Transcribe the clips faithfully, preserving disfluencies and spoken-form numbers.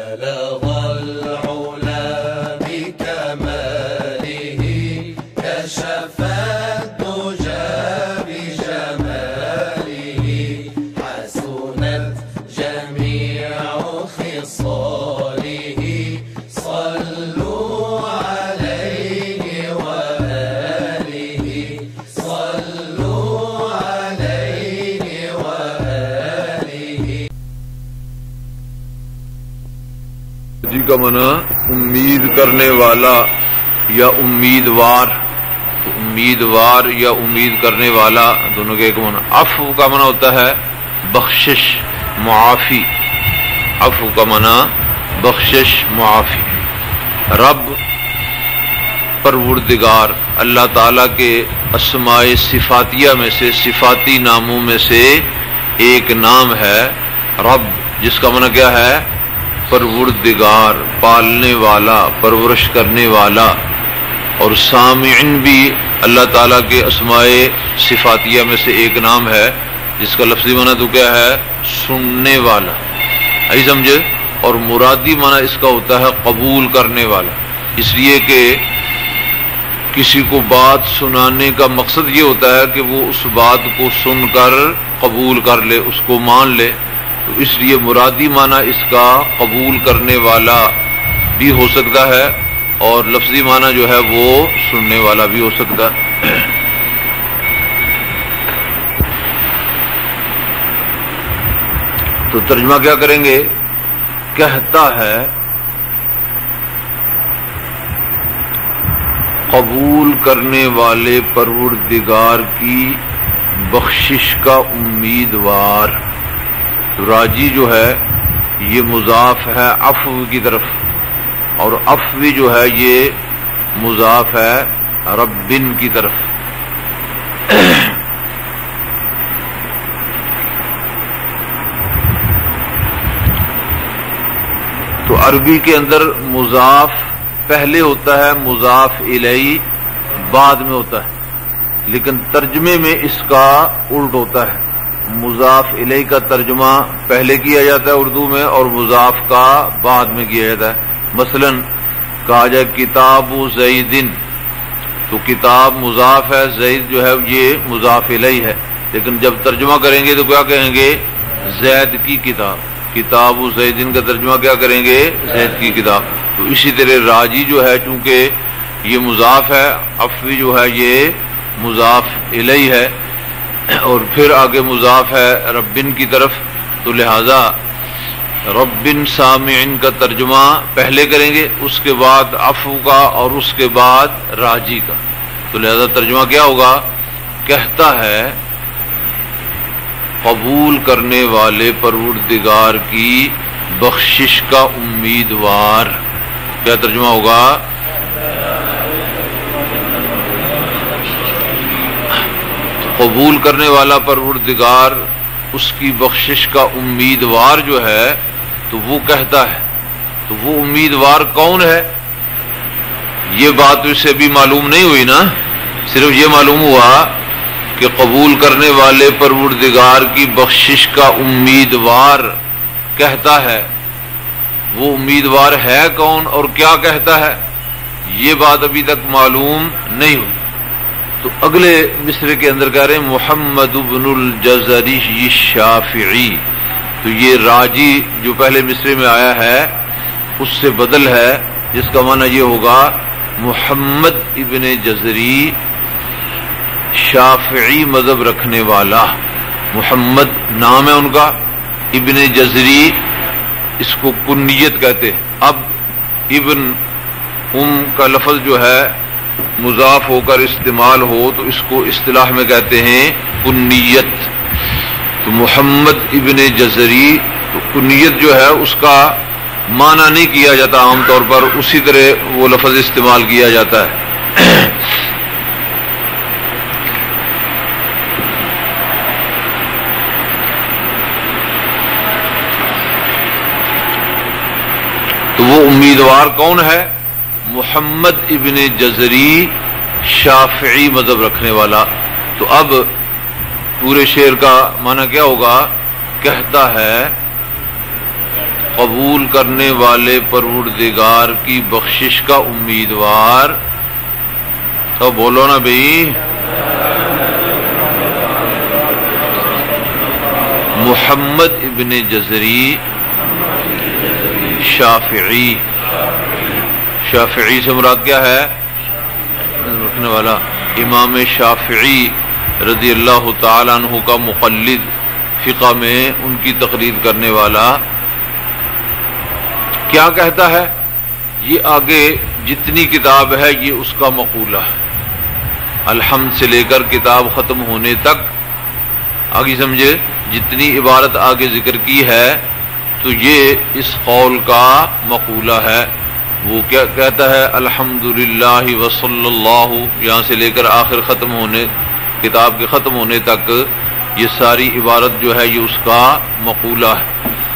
بلغ العلا بكماله كشف الدجى بجماله حسنت جميع خصاله صلوا عليه وآله صلوا عليه وآله. جی کا معنی امید کرنے والا یا امیدوار. تو امیدوار یا امید کرنے والا دونوں کے ایک معنی. عفو کا معنی ہوتا ہے بخشش معافی. عفو کا معنی بخشش معافی. رب پروردگار اللہ تعالی کے اسماء صفاتیہ میں سے صفاتی ناموں میں سے ایک نام ہے رب، جس کا معنی کیا ہے؟ پروردگار، پالنے والا، پرورش کرنے والا. اور سامعن بھی اللہ تعالیٰ کے اسماء صفاتیہ میں سے ایک نام ہے جس کا لفظی معنی تو کیا ہے؟ سننے والا. آئی سمجھے؟ اور مرادی معنی اس کا ہوتا ہے قبول کرنے والا. اس لیے کہ کسی کو بات سنانے کا مقصد یہ ہوتا ہے کہ وہ اس بات کو سن کر قبول کر لے، اس کو مان لے. تو اس لیے مرادی معنی اس کا قبول کرنے والا بھی ہو سکتا ہے اور لفظی معنی جو ہے وہ سننے والا بھی ہو سکتا ہے. تو ترجمہ کیا کریں گے؟ کہتا ہے قبول کرنے والے پروردگار کی بخشش کا امیدوار. راجی جو ہے یہ مضاف ہے عفو کی طرف، اور عفو جو ہے یہ مضاف ہے ربن کی طرف. تو عربی کے اندر مضاف پہلے ہوتا ہے، مضاف الیہ بعد میں ہوتا ہے، لیکن ترجمے میں اس کا الٹ ہوتا ہے. مضاف الیہ کا ترجمہ پہلے کیا جاتا ہے اردو میں اور مضاف کا بعد میں کیا جاتا ہے. مثلا کہا جائے کتاب زیدن، تو کتاب مضاف ہے، زید جو ہے یہ مضاف الیہ ہے، لیکن جب ترجمہ کریں گے تو کیا کہیں گے؟ زید کی کتاب. کتاب زیدن کا ترجمہ کیا کریں گے؟ زید کی کتاب. تو اسی طرح راجی جو ہے چونکہ یہ مضاف ہے، عفوی جو ہے یہ مضاف الیہ ہے، اور پھر آگے مضاف ہے ربن کی طرف. تو لہذا ربن سامعن کا ترجمہ پہلے کریں گے، اس کے بعد عفو کا اور اس کے بعد راجی کا. تو لہذا ترجمہ کیا ہوگا؟ کہتا ہے قبول کرنے والے پروردگار کی بخشش کا امیدوار. کیا ترجمہ ہوگا؟ قبول کرنے والا پروردگار اس کی بخشش کا امیدوار جو ہے تو وہ کہتا ہے. تو وہ امیدوار کون ہے؟ یہ بات اس سے بھی معلوم نہیں ہوئی نا، صرف یہ معلوم ہوا کہ قبول کرنے والے پروردگار کی بخشش کا امیدوار کہتا ہے. وہ امیدوار ہے کون اور کیا کہتا ہے؟ یہ بات ابھی تک معلوم نہیں ہوئی. تو اگلے مصرے کے اندر کہہ رہے ہیں محمد بن الجزری الشافعی. تو یہ راجی جو پہلے مصرے میں آیا ہے اس سے بدل ہے، جس کا معنی یہ ہوگا محمد ابن جزری شافعی مذہب رکھنے والا. محمد نام ہے ان کا، ابن جزری اس کو کنیت کہتے. اب ابن ام کا لفظ جو ہے مضاف ہو کر استعمال ہو تو اس کو اصطلاح میں کہتے ہیں کنیت. تو محمد ابن جزری، تو کنیت جو ہے اس کا معنی نہیں کیا جاتا عام طور پر، اسی طرح وہ لفظ استعمال کیا جاتا ہے. تو وہ امیدوار کون ہے؟ محمد ابن جزری شافعی مذہب رکھنے والا. تو اب پورے شعر کا معنی کیا ہوگا؟ کہتا ہے قبول کرنے والے پروردگار کی بخشش کا امیدوار. تو بولو نا بھائی. محمد ابن جزری شافعی. شافعی سے مراد کیا ہے؟ رکھنے والا. امام شافعی رضی اللہ تعالی عنہ کا مقلد، فقہ میں ان کی تقلید کرنے والا. کیا کہتا ہے؟ یہ آگے جتنی کتاب ہے یہ اس کا مقولہ ہے، الحمد سے لے کر کتاب ختم ہونے تک. آگے سمجھے، جتنی عبارت آگے ذکر کی ہے تو یہ اس قول کا مقولہ ہے. وہ کیا کہتا ہے؟ الحمدللہ وصلی اللہ، یہاں سے لے کر آخر ختم ہونے، کتاب کے ختم ہونے تک یہ ساری عبارت جو ہے یہ اس کا مقولہ ہے.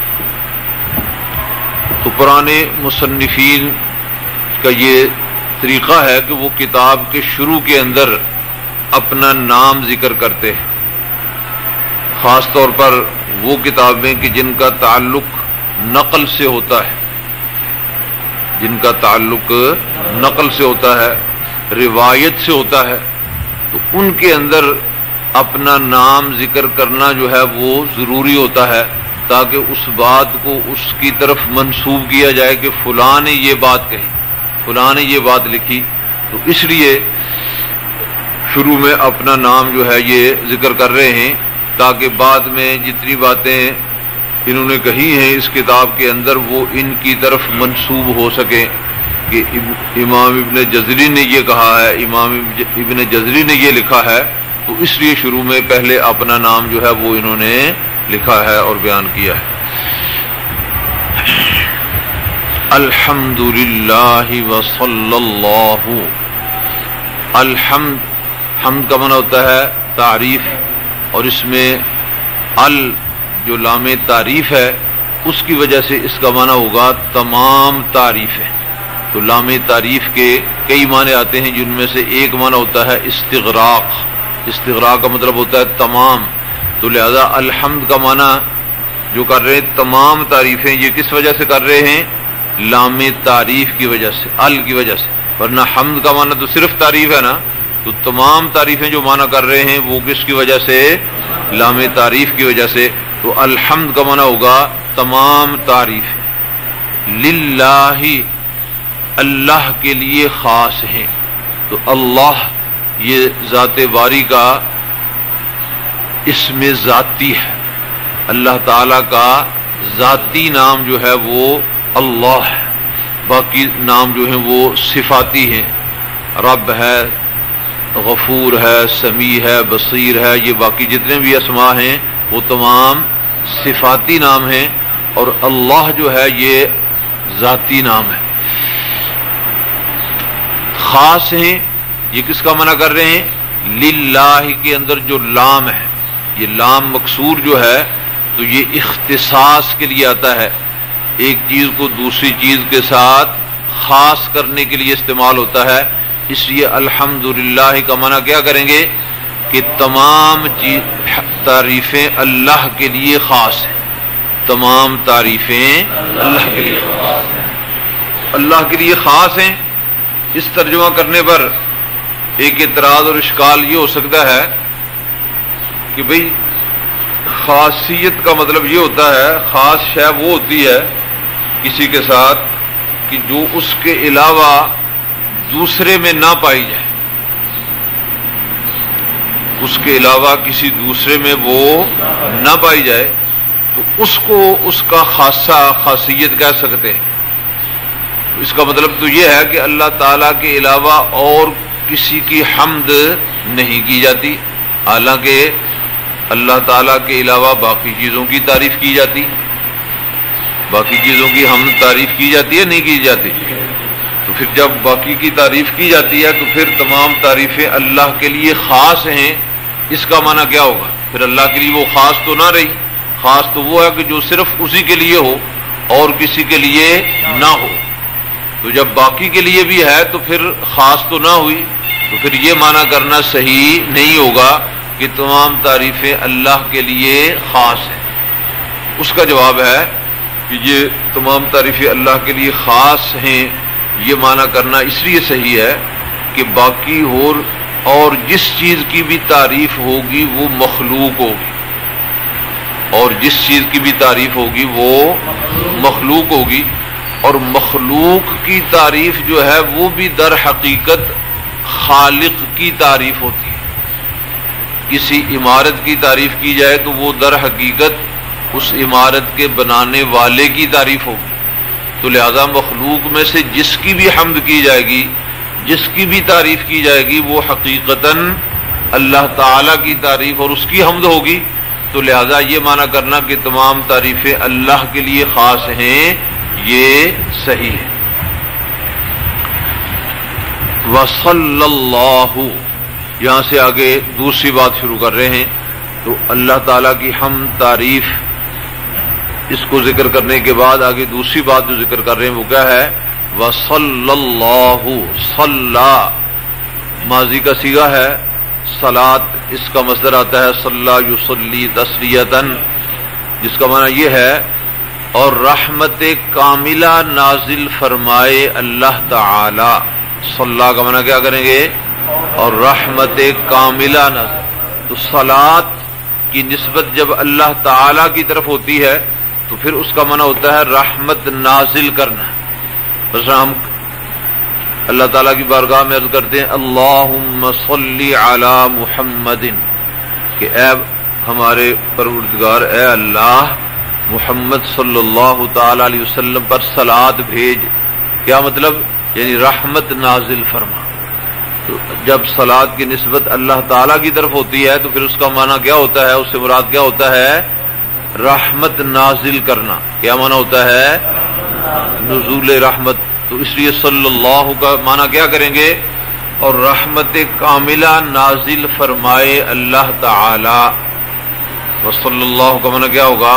تو پرانے مصنفین کا یہ طریقہ ہے کہ وہ کتاب کے شروع کے اندر اپنا نام ذکر کرتے ہیں، خاص طور پر وہ کتابیں کہ جن کا تعلق نقل سے ہوتا ہے، جن کا تعلق نقل سے ہوتا ہے، روایت سے ہوتا ہے، تو ان کے اندر اپنا نام ذکر کرنا جو ہے وہ ضروری ہوتا ہے، تاکہ اس بات کو اس کی طرف منسوب کیا جائے کہ فلاں نے یہ بات کہی، فلاں نے یہ بات لکھی. تو اس لیے شروع میں اپنا نام جو ہے یہ ذکر کر رہے ہیں، تاکہ بعد میں جتنی باتیں انہوں نے کہی ہیں اس کتاب کے اندر وہ ان کی طرف منسوب ہو سکیں کہ امام ابن جزری نے یہ کہا ہے، امام ابن جزری نے یہ لکھا ہے. تو اس لیے شروع میں پہلے اپنا نام جو ہے وہ انہوں نے لکھا ہے اور بیان کیا ہے. الحمدللہ وصلی اللہ. الحمد، حمد کا معنی ہوتا ہے تعریف، اور اس میں ال جو لام تعریف ہے اس کی وجہ سے اس کا معنی ہوگا تمام تعریفیں. تو لام تعریف کے کئی معنی آتے ہیں، جن میں سے ایک معنی ہوتا ہے استغراق. استغراق کا مطلب ہوتا ہے تمام. تو لہذا الحمد کا معنی جو کر رہے ہیں تمام تعریفیں، یہ کس وجہ سے کر رہے ہیں؟ لام تعریف کی وجہ سے، ال کی وجہ سے. ورنہ حمد کا معنی تو صرف تعریف ہے نا. تو تمام تعریفیں جو معنی کر رہے ہیں وہ کس کی وجہ سے؟ لام تعریف کی وجہ سے. تو الحمد کا معنی ہوگا تمام تعریف. للہ، اللہ کے لیے خاص ہیں. تو اللہ یہ ذات باری کا اسم ذاتی ہے، اللہ تعالی کا ذاتی نام جو ہے وہ اللہ ہے. باقی نام جو ہیں وہ صفاتی ہیں، رب ہے، غفور ہے، سمیع ہے، بصیر ہے. یہ باقی جتنے بھی اسماء ہیں وہ تمام صفاتی نام ہیں، اور اللہ جو ہے یہ ذاتی نام ہے. خاص ہیں، یہ کس کا منع کر رہے ہیں؟ للہ کے اندر جو لام ہے، یہ لام مکسور جو ہے تو یہ اختصاص کے لیے آتا ہے، ایک چیز کو دوسری چیز کے ساتھ خاص کرنے کے لیے استعمال ہوتا ہے. اس لیے الحمدللہ کا معنی کیا کریں گے کہ تمام تعریفیں اللہ کے لیے خاص ہیں. تمام تعریفیں اللہ کے لیے خاص ہیں، اللہ کے لیے خاص ہیں. اس ترجمہ کرنے پر ایک اعتراض اور اشکال یہ ہو سکتا ہے کہ بھئی خاصیت کا مطلب یہ ہوتا ہے، خاص شے وہ ہوتی ہے کسی کے ساتھ کہ جو اس کے علاوہ دوسرے میں نہ پائی جائے، اس کے علاوہ کسی دوسرے میں وہ نہ پائی جائے، تو اس کو اس کا خاصہ خاصیت کہہ سکتے ہیں. اس کا مطلب تو یہ ہے کہ اللہ تعالیٰ کے علاوہ اور کسی کی حمد نہیں کی جاتی، حالانکہ اللہ تعالیٰ کے علاوہ باقی چیزوں کی تعریف کی جاتی، باقی چیزوں کی حمد تعریف کی جاتی ہے نہیں کی جاتی. تو پھر جب باقی کی تعریف کی جاتی ہے تو پھر تمام تعریفیں اللہ کے لیے خاص ہیں. اس کا معنی کیا ہوگا؟ پھر اللہ کے لیے وہ خاص تو نہ رہی. خاص تو وہ ہے کہ جو صرف اسی کے لیے ہو اور کسی کے لیے نہ ہو. تو جب باقی کے لیے بھی ہے تو پھر خاص تو نہ ہوئی. تو پھر یہ معنی کرنا صحیح نہیں ہوگا کہ تمام تعریفیں اللہ کے لیے خاص ہیں. اس کا جواب ہے کہ یہ تمام تعریفیں اللہ کے لیے خاص ہیں، یہ معنی کرنا اس لیے صحیح ہے کہ باقی اور اور جس چیز کی بھی تعریف ہوگی وہ مخلوق ہوگی، اور جس چیز کی بھی تعریف ہوگی وہ مخلوق ہوگی، اور مخلوق کی تعریف جو ہے وہ بھی در حقیقت خالق کی تعریف ہوتی ہے۔ کسی عمارت کی تعریف کی جائے تو وہ در حقیقت اس عمارت کے بنانے والے کی تعریف ہوگی، تو لہذا مخلوق میں سے جس کی بھی حمد کی جائے گی، جس کی بھی تعریف کی جائے گی، وہ حقیقتاً اللہ تعالی کی تعریف اور اس کی حمد ہوگی، تو لہذا یہ معنی کرنا کہ تمام تعریفیں اللہ کے لیے خاص ہیں، یہ صحیح ہے۔ وصلی اللہ، یہاں سے آگے دوسری بات شروع کر رہے ہیں، تو اللہ تعالیٰ کی حمد تعریف اس کو ذکر کرنے کے بعد آگے دوسری بات جو ذکر کر رہے ہیں وہ کیا ہے؟ وصلی اللہ، صلی ماضی کا صیغہ ہے، صلاۃ اس کا مصدر آتا ہے صلی یصلی تسلیۃً، جس کا معنی یہ ہے اور رحمت کاملہ نازل فرمائے اللہ تعالی۔ صلی کا معنی کیا کریں گے؟ اور رحمت کاملہ نازل، تو صلاۃ کی نسبت جب اللہ تعالی کی طرف ہوتی ہے تو پھر اس کا معنی ہوتا ہے رحمت نازل کرنا۔ بس ہم اللہ تعالیٰ کی بارگاہ میں عرض کرتے ہیں اللہم صلی علی محمد، کہ اے ہمارے پروردگار، اے اللہ محمد صلی اللہ تعالی علیہ وسلم پر صلاۃ بھیج۔ کیا مطلب؟ یعنی رحمت نازل فرما۔ تو جب صلاۃ کی نسبت اللہ تعالیٰ کی طرف ہوتی ہے تو پھر اس کا معنی کیا ہوتا ہے؟ اس سے مراد کیا ہوتا ہے؟ رحمت نازل کرنا۔ کیا معنی ہوتا ہے؟ نزول رحمت۔ تو اس لیے صلی اللہ کا معنی کیا کریں گے؟ اور رحمت کاملہ نازل فرمائے اللہ تعالی۔ وصلی اللہ کا معنی کیا ہوگا؟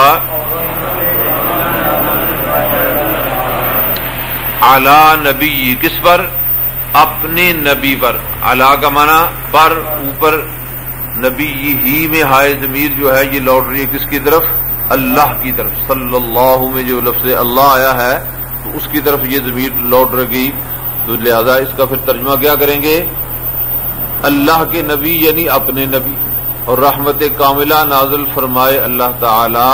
علی نبی، کس پر؟ اپنے نبی پر۔ علی کا معنی پر، اوپر، نبی ہی میں ہائے ضمیر جو ہے یہ لوٹ رہی ہے کس کی طرف؟ اللہ کی طرف۔ صلی اللہ میں جو لفظ اللہ آیا ہے تو اس کی طرف یہ ضمیر لوٹ رہی، تو لہذا اس کا پھر ترجمہ کیا کریں گے؟ اللہ کے نبی یعنی اپنے نبی، اور رحمت کاملہ نازل فرمائے اللہ تعالی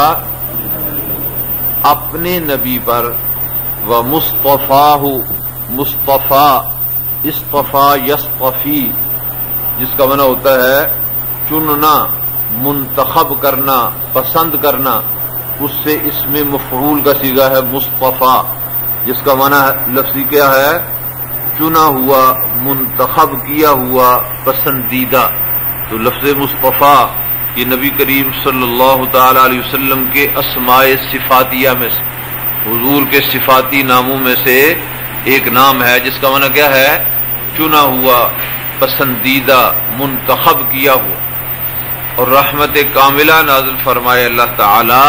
اپنے نبی پر۔ و مصطفیٰ، مصطفیٰ، اصطفیٰ یصطفی، جس کا معنی ہوتا ہے چننا، منتخب کرنا، پسند کرنا، اس سے اس میں مفعول کا صیغہ ہے مصطفیٰ، جس کا معنی لفظی کیا ہے؟ چنا ہوا، منتخب کیا ہوا، پسندیدہ۔ تو لفظ مصطفیٰ یہ نبی کریم صلی اللہ تعالی علیہ وسلم کے اسماء صفاتیہ میں سے، حضور کے صفاتی ناموں میں سے ایک نام ہے جس کا معنی کیا ہے؟ چنا ہوا، پسندیدہ، منتخب کیا ہوا۔ اور رحمت کاملہ نازل فرمائے اللہ تعالی،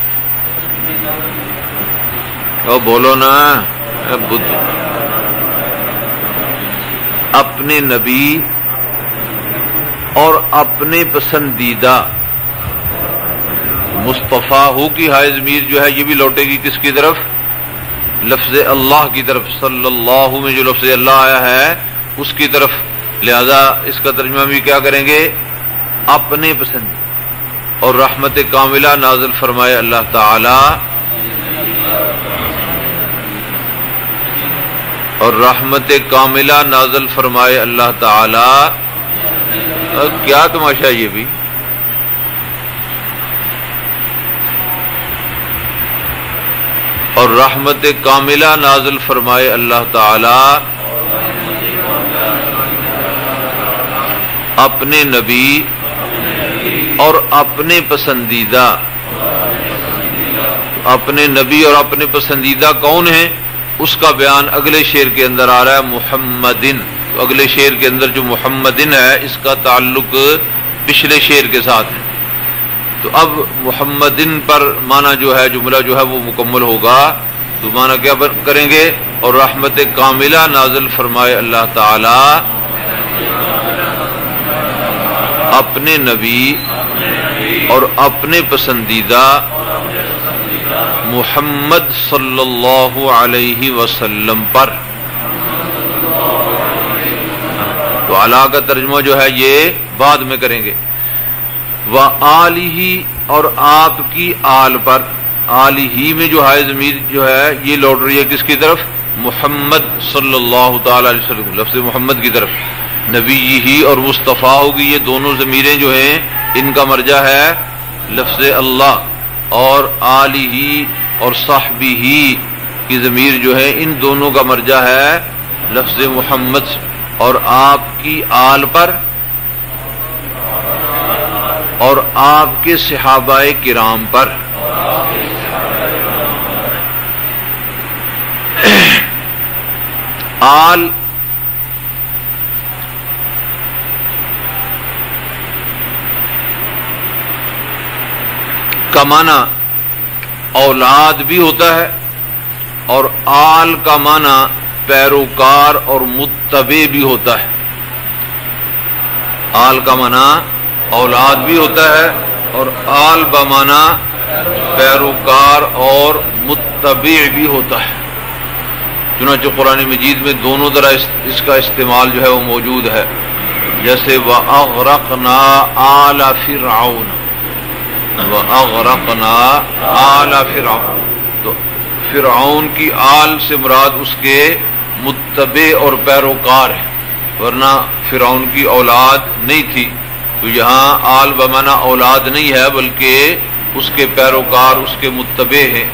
او بولو نا اپنے نبی اور اپنے پسندیدہ۔ مصطفیٰ ہو کی ہائے ضمیر جو ہے یہ بھی لوٹے گی کس کی طرف؟ لفظ اللہ کی طرف۔ صلی اللہ میں جو لفظ اللہ آیا ہے اس کی طرف، لہذا اس کا ترجمہ بھی کیا کریں گے؟ اپنے پسند۔ اور رحمت کاملہ نازل فرمائے اللہ تعالی، اور رحمت کاملہ نازل فرمائے اللہ تعالی۔ کیا تماشا یہ بھی؟ اور رحمت کاملہ نازل فرمائے اللہ تعالی اپنے نبی اور اپنے پسندیدہ۔ اپنے نبی اور اپنے پسندیدہ کون ہیں؟ اس کا بیان اگلے شعر کے اندر آ رہا ہے محمدن۔ تو اگلے شعر کے اندر جو محمدن ہے اس کا تعلق پچھلے شعر کے ساتھ ہے، تو اب محمدن پر معنی جو ہے جملہ جو ہے وہ مکمل ہوگا، تو معنی کیا کریں گے؟ اور رحمت کاملہ نازل فرمائے اللہ تعالی اپنے نبی اور اپنے پسندیدہ محمد صلی اللہ علیہ وسلم پر. تو علی کا ترجمہ جو ہے یہ بعد میں کریں گے. وآلہ اور آپ کی آل پر. آلہ میں جو ہے ضمیر جو ہے یہ لوٹ رہی ہے کس کی طرف؟ محمد صلی اللہ تعالی علیہ وسلم، لفظ محمد کی طرف. نبی ہی اور مصطفیٰ ہوگی، یہ دونوں ضمیریں جو ہیں ان کا مرجع ہے لفظ اللہ. اور آلہ اور صحبہ کی ضمیر جو ہے ان دونوں کا مرجع ہے لفظ محمد. اور آپ کی آل پر اور آپ کے صحابہ کرام پر. آل کا معنی اولاد بھی ہوتا ہے اور آل کا معنی پیروکار اور متبع بھی ہوتا ہے. آل کا معنی اولاد بھی ہوتا ہے اور آل بمعنی پیروکار اور متبع بھی ہوتا ہے. چنانچہ قرآن مجید میں دونوں طرح اس کا استعمال جو ہے وہ موجود ہے. جیسے وَأَغْرَقْنَا آلَ فِرْعَوْنَ، وَأَغْرَقْنَا آلَ فِرْعَوْنَ، تو فرعون کی آل سے مراد اس کے متبع اور پیروکار ہے، ورنہ فرعون کی اولاد نہیں تھی. تو یہاں آل بمعنی اولاد نہیں ہے بلکہ اس کے پیروکار اس کے متبع ہیں.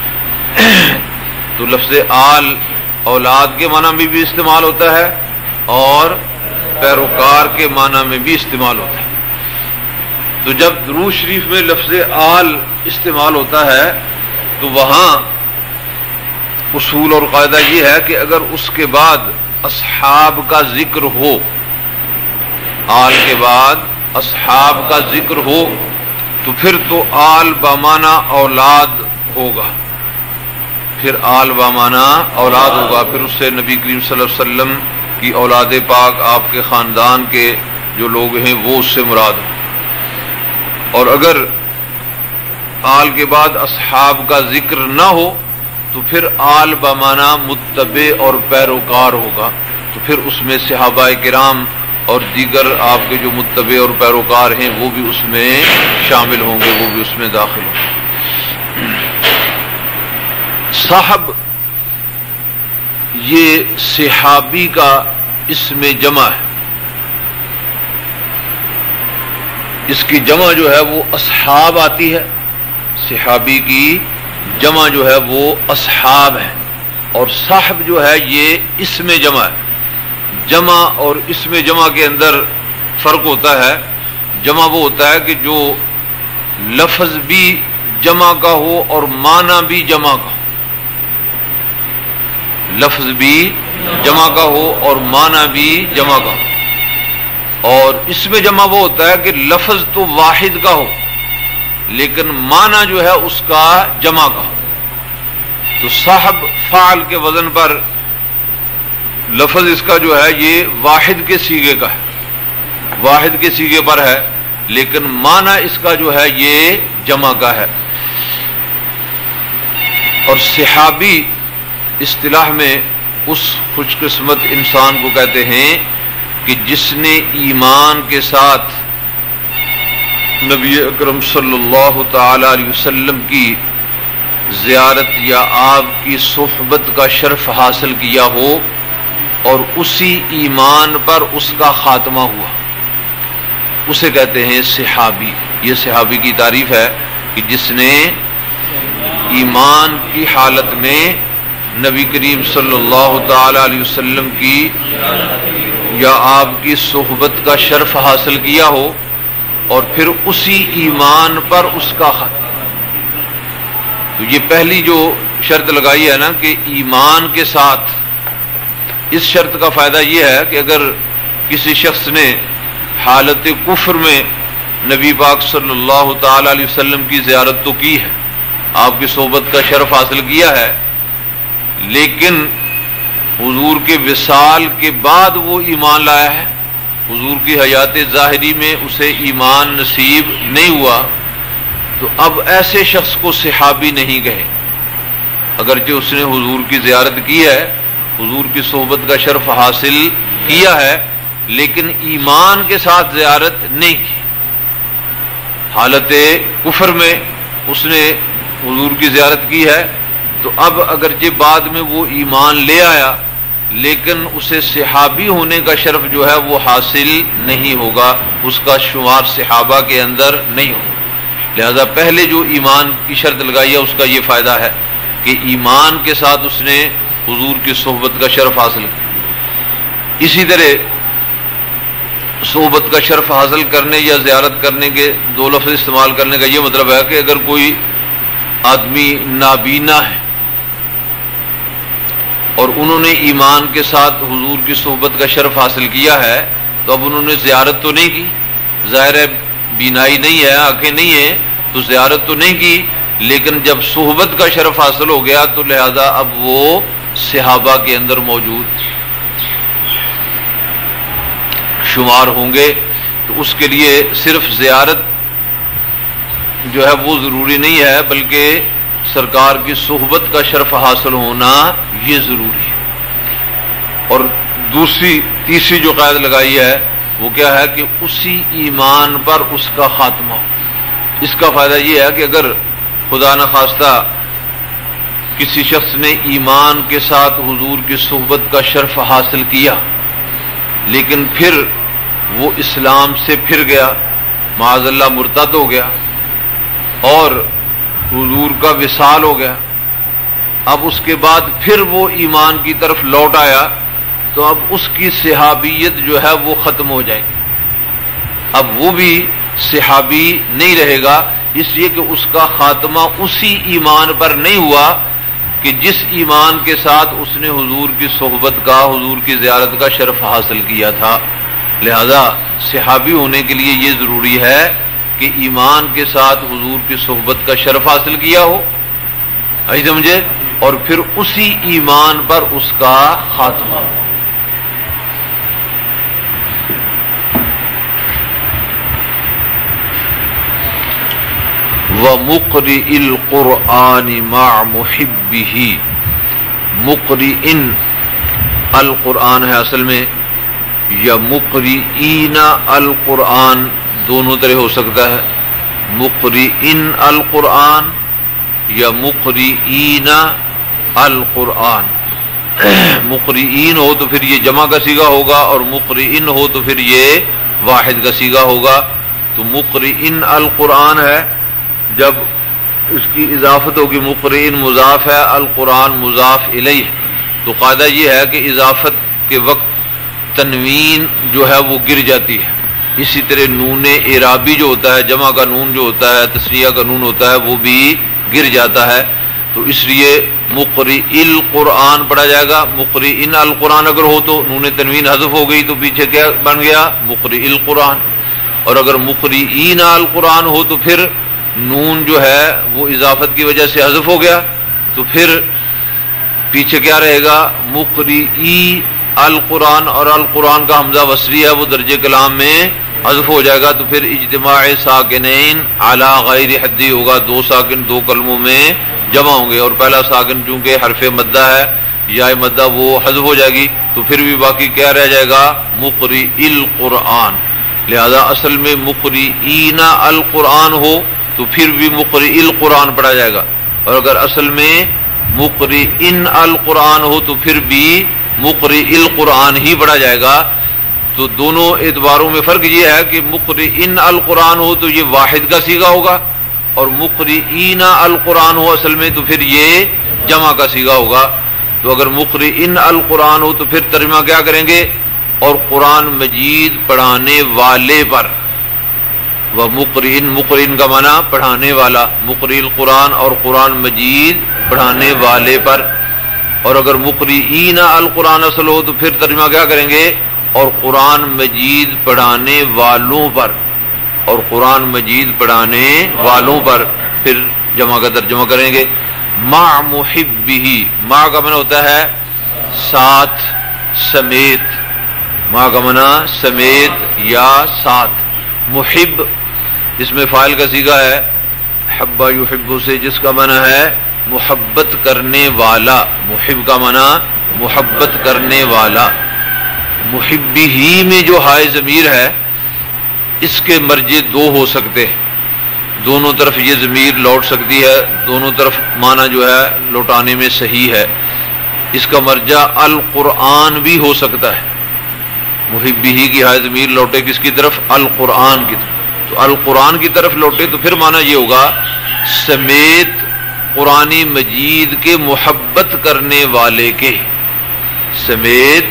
تو لفظ آل اولاد کے معنی میں بھی استعمال ہوتا ہے اور پیروکار کے معنی میں بھی استعمال ہوتا ہے. تو جب درود شریف میں لفظ آل استعمال ہوتا ہے تو وہاں اصول اور قاعدہ یہ ہے کہ اگر اس کے بعد اصحاب کا ذکر ہو، آل کے بعد اصحاب کا ذکر ہو تو پھر تو آل بمعنی اولاد ہوگا، پھر آل بمعنی اولاد ہوگا، پھر اس سے نبی کریم صلی اللہ علیہ وسلم کی اولاد پاک آپ کے خاندان کے جو لوگ ہیں وہ اس سے مراد ہوں. اور اگر آل کے بعد اصحاب کا ذکر نہ ہو تو پھر آل بمعنی متبع اور پیروکار ہوگا، تو پھر اس میں صحابہ کرام اور دیگر آپ کے جو متبع اور پیروکار ہیں وہ بھی اس میں شامل ہوں گے، وہ بھی اس میں داخل ہوں گے. صاحب یہ صحابی کا اسم جمع ہے، اس کی جمع جو ہے وہ اصحاب آتی ہے. صحابی کی جمع جو ہے وہ اصحاب ہے، اور صاحب جو ہے یہ اسم جمع ہے. جمع اور اسم جمع کے اندر فرق ہوتا ہے. جمع وہ ہوتا ہے کہ جو لفظ بھی جمع کا ہو اور معنی بھی جمع کا ہو، لفظ بھی جمع کا ہو اور معنی بھی جمع کا ہو. اور اس میں جمع وہ ہوتا ہے کہ لفظ تو واحد کا ہو لیکن معنی جو ہے اس کا جمع کا ہو. تو صاحب فعل کے وزن پر لفظ اس کا جو ہے یہ واحد کے سیغے کا ہے، واحد کے سیغے پر ہے، لیکن معنی اس کا جو ہے یہ جمع کا ہے. اور صحابی اصطلاح میں اس خوش قسمت انسان کو کہتے ہیں کہ جس نے ایمان کے ساتھ نبی اکرم صلی اللہ تعالی علیہ وسلم کی زیارت یا آپ کی صحبت کا شرف حاصل کیا ہو اور اسی ایمان پر اس کا خاتمہ ہوا، اسے کہتے ہیں صحابی. یہ صحابی کی تعریف ہے کہ جس نے ایمان کی حالت میں نبی کریم صلی اللہ تعالی علیہ وسلم کی یا آپ کی صحبت کا شرف حاصل کیا ہو اور پھر اسی ایمان پر اس کا خاتمہ. تو یہ پہلی جو شرط لگائی ہے نا کہ ایمان کے ساتھ، اس شرط کا فائدہ یہ ہے کہ اگر کسی شخص نے حالت کفر میں نبی پاک صلی اللہ تعالی علیہ وسلم کی زیارت تو کی ہے، آپ کی صحبت کا شرف حاصل کیا ہے، لیکن حضور کے وصال کے بعد وہ ایمان لایا ہے، حضور کی حیات ظاہری میں اسے ایمان نصیب نہیں ہوا، تو اب ایسے شخص کو صحابی نہیں کہیں. اگرچہ اس نے حضور کی زیارت کی ہے، حضور کی صحبت کا شرف حاصل کیا ہے، لیکن ایمان کے ساتھ زیارت نہیں کی۔ حالت کفر میں اس نے حضور کی زیارت کی ہے، تو اب اگرچہ بعد میں وہ ایمان لے آیا، لیکن اسے صحابی ہونے کا شرف جو ہے وہ حاصل نہیں ہوگا، اس کا شمار صحابہ کے اندر نہیں ہوگا۔ لہذا پہلے جو ایمان کی شرط لگائی ہے اس کا یہ فائدہ ہے کہ ایمان کے ساتھ اس نے حضور کی صحبت کا شرف حاصل کیا۔ اسی طرح صحبت کا شرف حاصل کرنے یا زیارت کرنے کے دو لفظ استعمال کرنے کا یہ مطلب ہے کہ اگر کوئی آدمی نابینا ہے اور انہوں نے ایمان کے ساتھ حضور کی صحبت کا شرف حاصل کیا ہے، تو اب انہوں نے زیارت تو نہیں کی، ظاہر ہے بینائی نہیں ہے، آنکھیں نہیں ہیں، تو زیارت تو نہیں کی، لیکن جب صحبت کا شرف حاصل ہو گیا تو لہذا اب وہ صحابہ کے اندر موجود شمار ہوں گے۔ تو اس کے لیے صرف زیارت جو ہے وہ ضروری نہیں ہے، بلکہ سرکار کی صحبت کا شرف حاصل ہونا یہ ضروری ہے۔ اور دوسری تیسری جو قاعدہ لگائی ہے وہ کیا ہے کہ اسی ایمان پر اس کا خاتمہ ہو۔ اس کا فائدہ یہ ہے کہ اگر خدا نخواستہ کسی شخص نے ایمان کے ساتھ حضور کی صحبت کا شرف حاصل کیا، لیکن پھر وہ اسلام سے پھر گیا، معاذ اللہ مرتد ہو گیا اور حضور کا وصال ہو گیا، اب اس کے بعد پھر وہ ایمان کی طرف لوٹ آیا، تو اب اس کی صحابیت جو ہے وہ ختم ہو جائے گی، اب وہ بھی صحابی نہیں رہے گا، اس لیے کہ اس کا خاتمہ اسی ایمان پر نہیں ہوا کہ جس ایمان کے ساتھ اس نے حضور کی صحبت کا، حضور کی زیارت کا شرف حاصل کیا تھا۔ لہذا صحابی ہونے کے لیے یہ ضروری ہے کہ ایمان کے ساتھ حضور کی صحبت کا شرف حاصل کیا ہو، ایسے سمجھے، اور پھر اسی ایمان پر اس کا خاتمہ ہو۔ وَمُقْرِئِ الْقُرْآنِ مَعَ مُحِبِّهِ، مقرئن القرآن ہے اصل میں، یا مقرئین القرآن دونوں طرح ہو سکتا ہے، مقرئن القرآن یا مقرئین القرآن۔ مقرئین ہو تو پھر یہ جمع کا صیغہ ہوگا، اور مقرئن ہو تو پھر یہ واحد کا صیغہ ہوگا۔ تو مقرئن القرآن ہے، جب اس کی اضافت ہوگی، مقرئن مضاف ہے، القرآن مضاف الیہ، تو قاعدہ یہ ہے کہ اضافت کے وقت تنوین جو ہے وہ گر جاتی ہے۔ اسی طرح نون اعرابی جو ہوتا ہے، جمع کا نون جو ہوتا ہے، تثنیہ کا نون ہوتا ہے، وہ بھی گر جاتا ہے، تو اس لیے مقرئ القرآن پڑھا جائے گا۔ مقرئن القرآن اگر ہو تو نون تنوین حذف ہو گئی، تو پیچھے کیا بن گیا؟ مقرئ القرآن۔ اور اگر مقرئین القرآن ہو تو پھر نون جو ہے وہ اضافت کی وجہ سے حذف ہو گیا، تو پھر پیچھے کیا رہے گا؟ مقرئی القرآن، اور القرآن کا حمزہ وصلی ہے، وہ درجہ کلام میں حذف ہو جائے گا، تو پھر اجتماع ساکنین علی غیر حدی ہوگا، دو ساکن دو کلموں میں جمع ہوں گے، اور پہلا ساکن چونکہ حرف مدہ ہے، یا مدہ وہ حذف ہو جائے گی، تو پھر بھی باقی کیا رہ جائے گا؟ مقرئی القرآن۔ لہذا اصل میں مقرئین القرآن ہو تو پھر بھی مقرئ القرآن پڑھا جائے گا، اور اگر اصل میں مقرئن القرآن ہو تو پھر بھی مقرئ القرآن ہی پڑھا جائے گا۔ تو دونوں اعتباروں میں فرق یہ ہے کہ مقرئن القرآن ہو تو یہ واحد کا صیغہ ہوگا، اور مقرئین القرآن ہو اصل میں تو پھر یہ جمع کا صیغہ ہوگا۔ تو اگر مقرئن القرآن ہو تو پھر ترجمہ کیا کریں گے؟ اور قرآن مجید پڑھانے والے پر، وہ مقرئن، مقرئن کا معنی پڑھانے والا، مقرئ القرآن اور قرآن مجید پڑھانے والے پر۔ اور اگر مقرئین القرآن اصل ہو تو پھر ترجمہ کیا کریں گے؟ اور قرآن مجید پڑھانے والوں پر، اور قرآن مجید پڑھانے والوں پر پھر جمع کا ترجمہ کریں گے۔ مع محبہ، مع کا معنی ہوتا ہے ساتھ، سمیت، مع کا معنی سمیت یا ساتھ۔ محب اس میں فاعل کا صیغہ ہے، حب یحب سے، جس کا معنی ہے محبت کرنے والا، محب کا معنی محبت کرنے والا، محبی ہی میں جو ہائے ضمیر ہے اس کے مرجع دو ہو سکتے ہیں، دونوں طرف یہ ضمیر لوٹ سکتی ہے، دونوں طرف معنی جو ہے لوٹانے میں صحیح ہے۔ اس کا مرجع القرآن بھی ہو سکتا ہے، محبی ہی کی ہائے ضمیر لوٹے کس کی طرف؟ القرآن کی طرف، تو القرآن کی طرف لوٹے تو پھر معنی یہ ہوگا سمیت قرآن مجید کے محبت کرنے والے کے، سمیت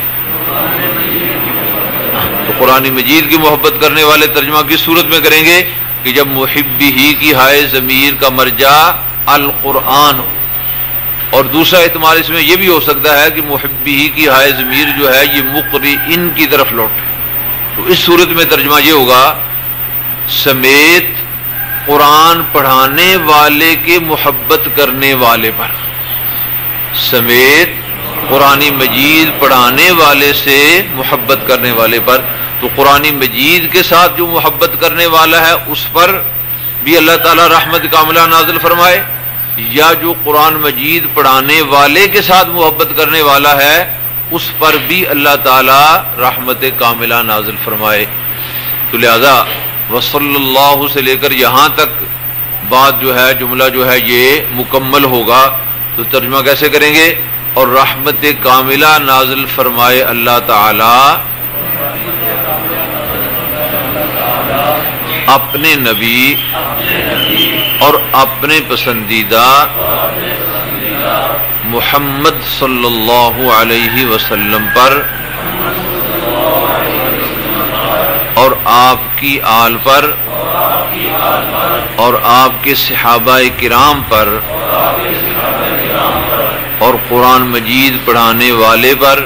تو قرآن مجید کی محبت کرنے والے ترجمہ کس صورت میں کریں گے کہ جب محبی ہی کی ہائے ضمیر کا مرجع القرآن ہو، اور دوسرا احتمال اس میں یہ بھی ہو سکتا ہے کہ محبی ہی کی ہائے ضمیر جو ہے یہ مقرئین کی طرف لوٹے، تو اس صورت میں ترجمہ یہ ہوگا سمیت قرآن پڑھانے والے کے محبت کرنے والے پر، سمیت قرآن مجید پڑھانے والے سے محبت کرنے والے پر، تو قرآن مجید کے ساتھ جو محبت کرنے والا ہے اس پر بھی اللہ تعالیٰ رحمت کاملہ نازل فرمائے، یا جو قرآن مجید پڑھانے والے کے ساتھ محبت کرنے والا ہے اس پر بھی اللہ تعالیٰ رحمت کاملہ نازل فرمائے۔ تو لہذا وصلی اللہ سے لے کر یہاں تک بات جو ہے جملہ جو ہے یہ مکمل ہوگا، تو ترجمہ کیسے کریں گے؟ اور رحمت کاملہ نازل فرمائے اللہ تعالی اپنے نبی اور اپنے پسندیدہ محمد صلی اللہ علیہ وسلم پر اور آپ کی آل پر اور آپ کے صحابہ کرام پر اور قرآن مجید پڑھانے والے پر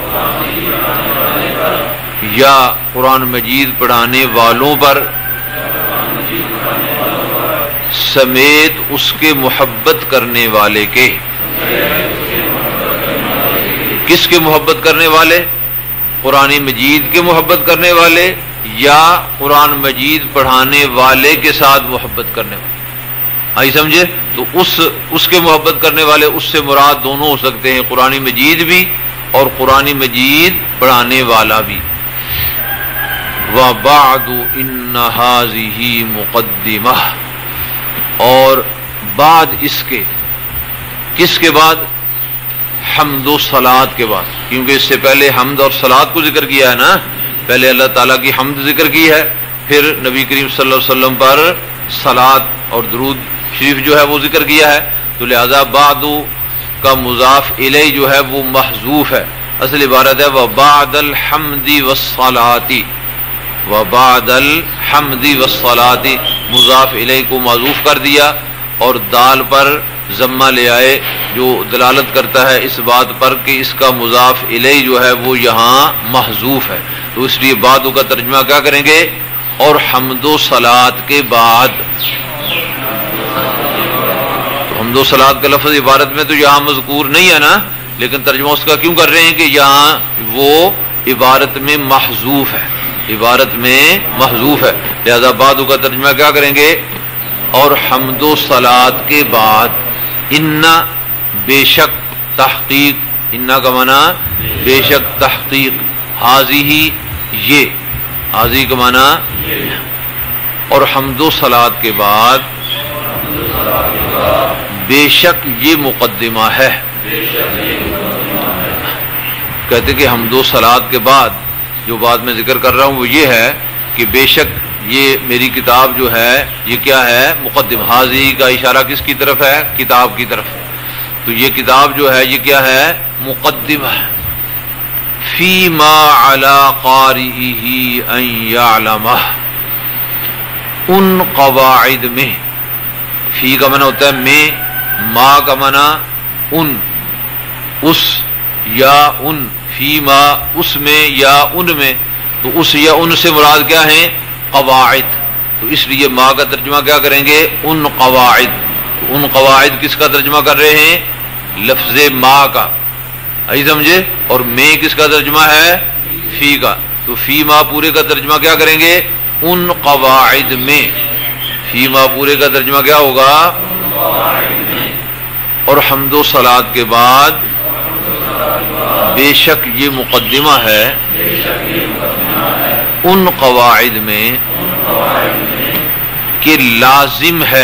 یا قرآن مجید پڑھانے والوں پر سمیت اس کے محبت کرنے والے کے، کس کے محبت کرنے والے؟ قرآن مجید کے محبت کرنے والے یا قرآن مجید پڑھانے والے کے ساتھ محبت کرنے والے؟ آئی سمجھے؟ تو اس اس کے محبت کرنے والے اس سے مراد دونوں ہو سکتے ہیں، قرآن مجید بھی اور قرآن مجید پڑھانے والا بھی۔ وَبَعْدُ إِنَّ هَذِهِ مُقَدِّمَةٌ، اور بعد اس کے، کس کے بعد؟ حمد و صلات کے بعد، کیونکہ اس سے پہلے حمد اور صلات کو ذکر کیا ہے نا، پہلے اللہ تعالیٰ کی حمد ذکر کی ہے، پھر نبی کریم صلی اللہ علیہ وسلم پر صلات اور درود شریف جو ہے وہ ذکر کیا ہے، تو لہذا بعد کا مضاف الیہ جو ہے وہ محذوف ہے، اصل عبارت ہے وبعد الحمد والصلاۃ، وبعد الحمد والصلاۃ، مضاف الیہ کو معذوف کر دیا اور دال پر ضمہ لے آئے، جو دلالت کرتا ہے اس بات پر کہ اس کا مضاف الیہ جو ہے وہ یہاں محذوف ہے، تو اس لیے بعد کا ترجمہ کیا کریں گے؟ اور حمد و صلات کے بعد، تو حمد و صلات کا لفظ عبارت میں تو یہاں مذکور نہیں ہے نا، لیکن ترجمہ اس کا کیوں کر رہے ہیں کہ یہاں وہ عبارت میں محذوف ہے، عبارت میں محذوف ہے، لہذا بعد کا ترجمہ کیا کریں گے؟ اور حمد و صلات کے بعد، ان بے شک تحقیق، ان کا معنی بے شک تحقیق، حاضی یہ، حاضی کا معنی، اور حمد و صلات کے بعد بے شک یہ مقدمہ ہے، کہتے کہ حمد و صلات کے بعد جو بات میں ذکر کر رہا ہوں وہ یہ ہے کہ بے شک یہ میری کتاب جو ہے یہ کیا ہے؟ مقدمہ، حاضی کا اشارہ کس کی طرف ہے؟ کتاب کی طرف، تو یہ کتاب جو ہے یہ کیا ہے؟ مقدمہ ہے، فیما علی قارئہ ان یعلمہ، ان قواعد میں، فی کا معنی ہوتا ہے میں، ما کا معنی ان، اس یا ان، فیما اس میں یا ان میں، تو اس یا ان سے مراد کیا ہیں؟ قواعد، تو اس لیے ما کا ترجمہ کیا کریں گے؟ ان قواعد، تو ان قواعد کس کا ترجمہ کر رہے ہیں؟ لفظ ما کا، آئی سمجھے؟ اور میں کس کا ترجمہ ہے؟ فی کا، تو فی ما پورے کا ترجمہ کیا کریں گے؟ ان قواعد میں، فی ما پورے کا ترجمہ کیا ہوگا؟ اور حمد و صلات کے بعد بے شک یہ مقدمہ ہے ان قواعد میں کہ لازم ہے،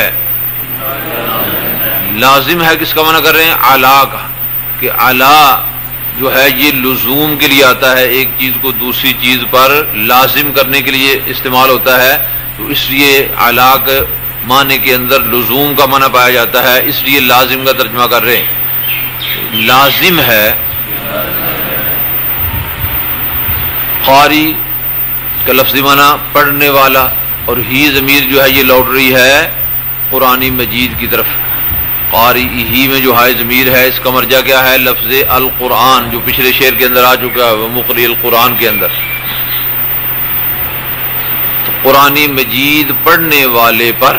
لازم ہے کس کا معنی کر رہے ہیں؟ اعلیٰ کا، کہ اعلیٰ جو ہے یہ لزوم کے لیے آتا ہے، ایک چیز کو دوسری چیز پر لازم کرنے کے لیے استعمال ہوتا ہے، تو اس لیے اعلیٰ کے معنی کے اندر لزوم کا معنی پایا جاتا ہے، اس لیے لازم کا ترجمہ کر رہے ہیں۔ لازم ہے قاری کا لفظی معنی پڑھنے والا، اور ہی ضمیر جو ہے یہ لوٹ رہی ہے قرآن مجید کی طرف۔ قاری ہی میں جو ہائے ضمیر ہے اس کا مرجع کیا ہے؟ لفظ القرآن جو پچھلے شعر کے اندر آ چکا ہے، وہ مقری القرآن کے اندر۔ تو قرآن مجید پڑھنے والے پر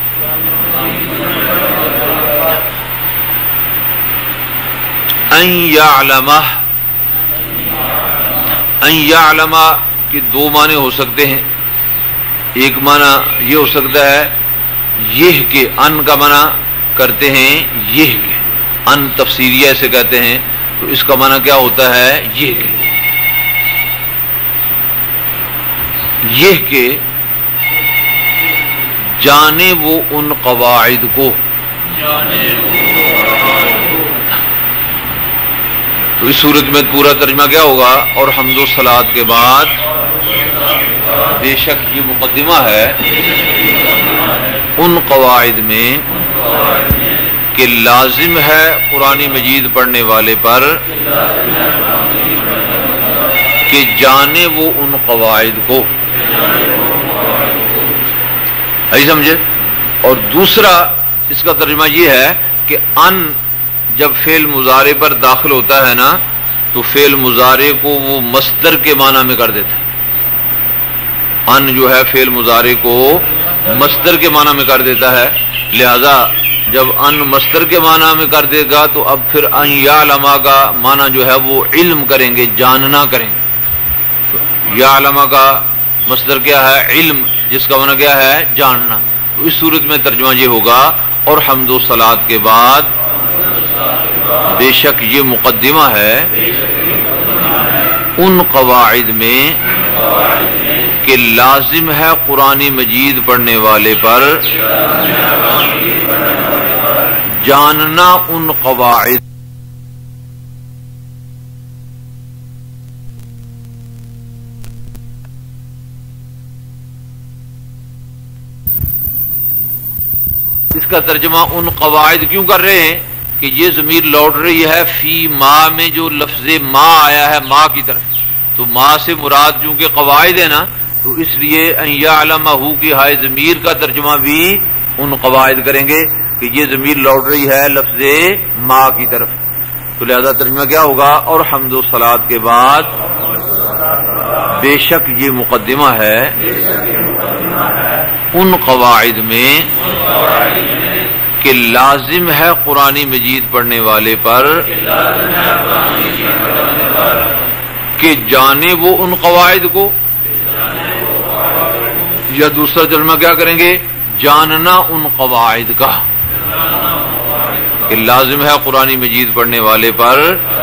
ان یعلمہ، ان یعلمہ کے دو معنی ہو سکتے ہیں۔ ایک معنی یہ ہو سکتا ہے یہ کہ ان کا معنی کرتے ہیں یہ کہ، ان تفسیریہ سے کہتے ہیں، تو اس کا معنی کیا ہوتا ہے؟ یہ کہ، یہ کہ جانے وہ ان قواعد کو، تو اس صورت میں پورا ترجمہ کیا ہوگا؟ اور حمد و صلات کے بعد بے شک یہ مقدمہ ہے ان قواعد میں کہ لازم ہے قرآن مجید پڑھنے والے پر کہ جانے وہ ان قواعد کو، ایسا سمجھے؟ اور دوسرا اس کا ترجمہ یہ ہے کہ ان جب فعل مضارع پر داخل ہوتا ہے نا تو فعل مضارع کو وہ مصدر کے معنی میں کر دیتا ہے۔ ان جو ہے فعل مضارع کو مصدر کے معنی میں کر دیتا ہے، لہذا جب ان مصدر کے معنی میں کر دے گا تو اب پھر ان یعلم کا معنی جو ہے وہ علم کریں گے، جاننا کریں گے۔ تو یعلم کا مصدر کیا ہے؟ علم، جس کا معنی کیا ہے؟ جاننا۔ تو اس صورت میں ترجمہ یہ ہوگا اور حمد و صلات کے بعد بے شک یہ مقدمہ ہے ان قواعد میں کہ لازم ہے قرآن مجید پڑھنے والے پر جاننا ان قواعد۔ اس کا ترجمہ ان قواعد کیوں کر رہے ہیں کہ یہ ضمیر لوٹ رہی ہے فی ما میں جو لفظ ما آیا ہے ما کی طرف، تو ما سے مراد چونکہ قواعد ہے نا، تو اس لیے ان یعلمہ کی ہائے ضمیر کا ترجمہ بھی ان قواعد کریں گے کہ یہ ضمیر لوٹ رہی ہے لفظ ما کی طرف، تو لہذا ترجمہ کیا ہوگا؟ اور حمد و صلات کے بعد بے شک یہ مقدمہ ہے ان قواعد میں کہ لازم ہے قرآن مجید پڑھنے والے پر کہ جانے وہ ان قواعد کو، یا دوسرا ترجمہ کیا کریں گے؟ جاننا ان قواعد کا، کہ لازم ہے قرآن مجید پڑھنے والے پر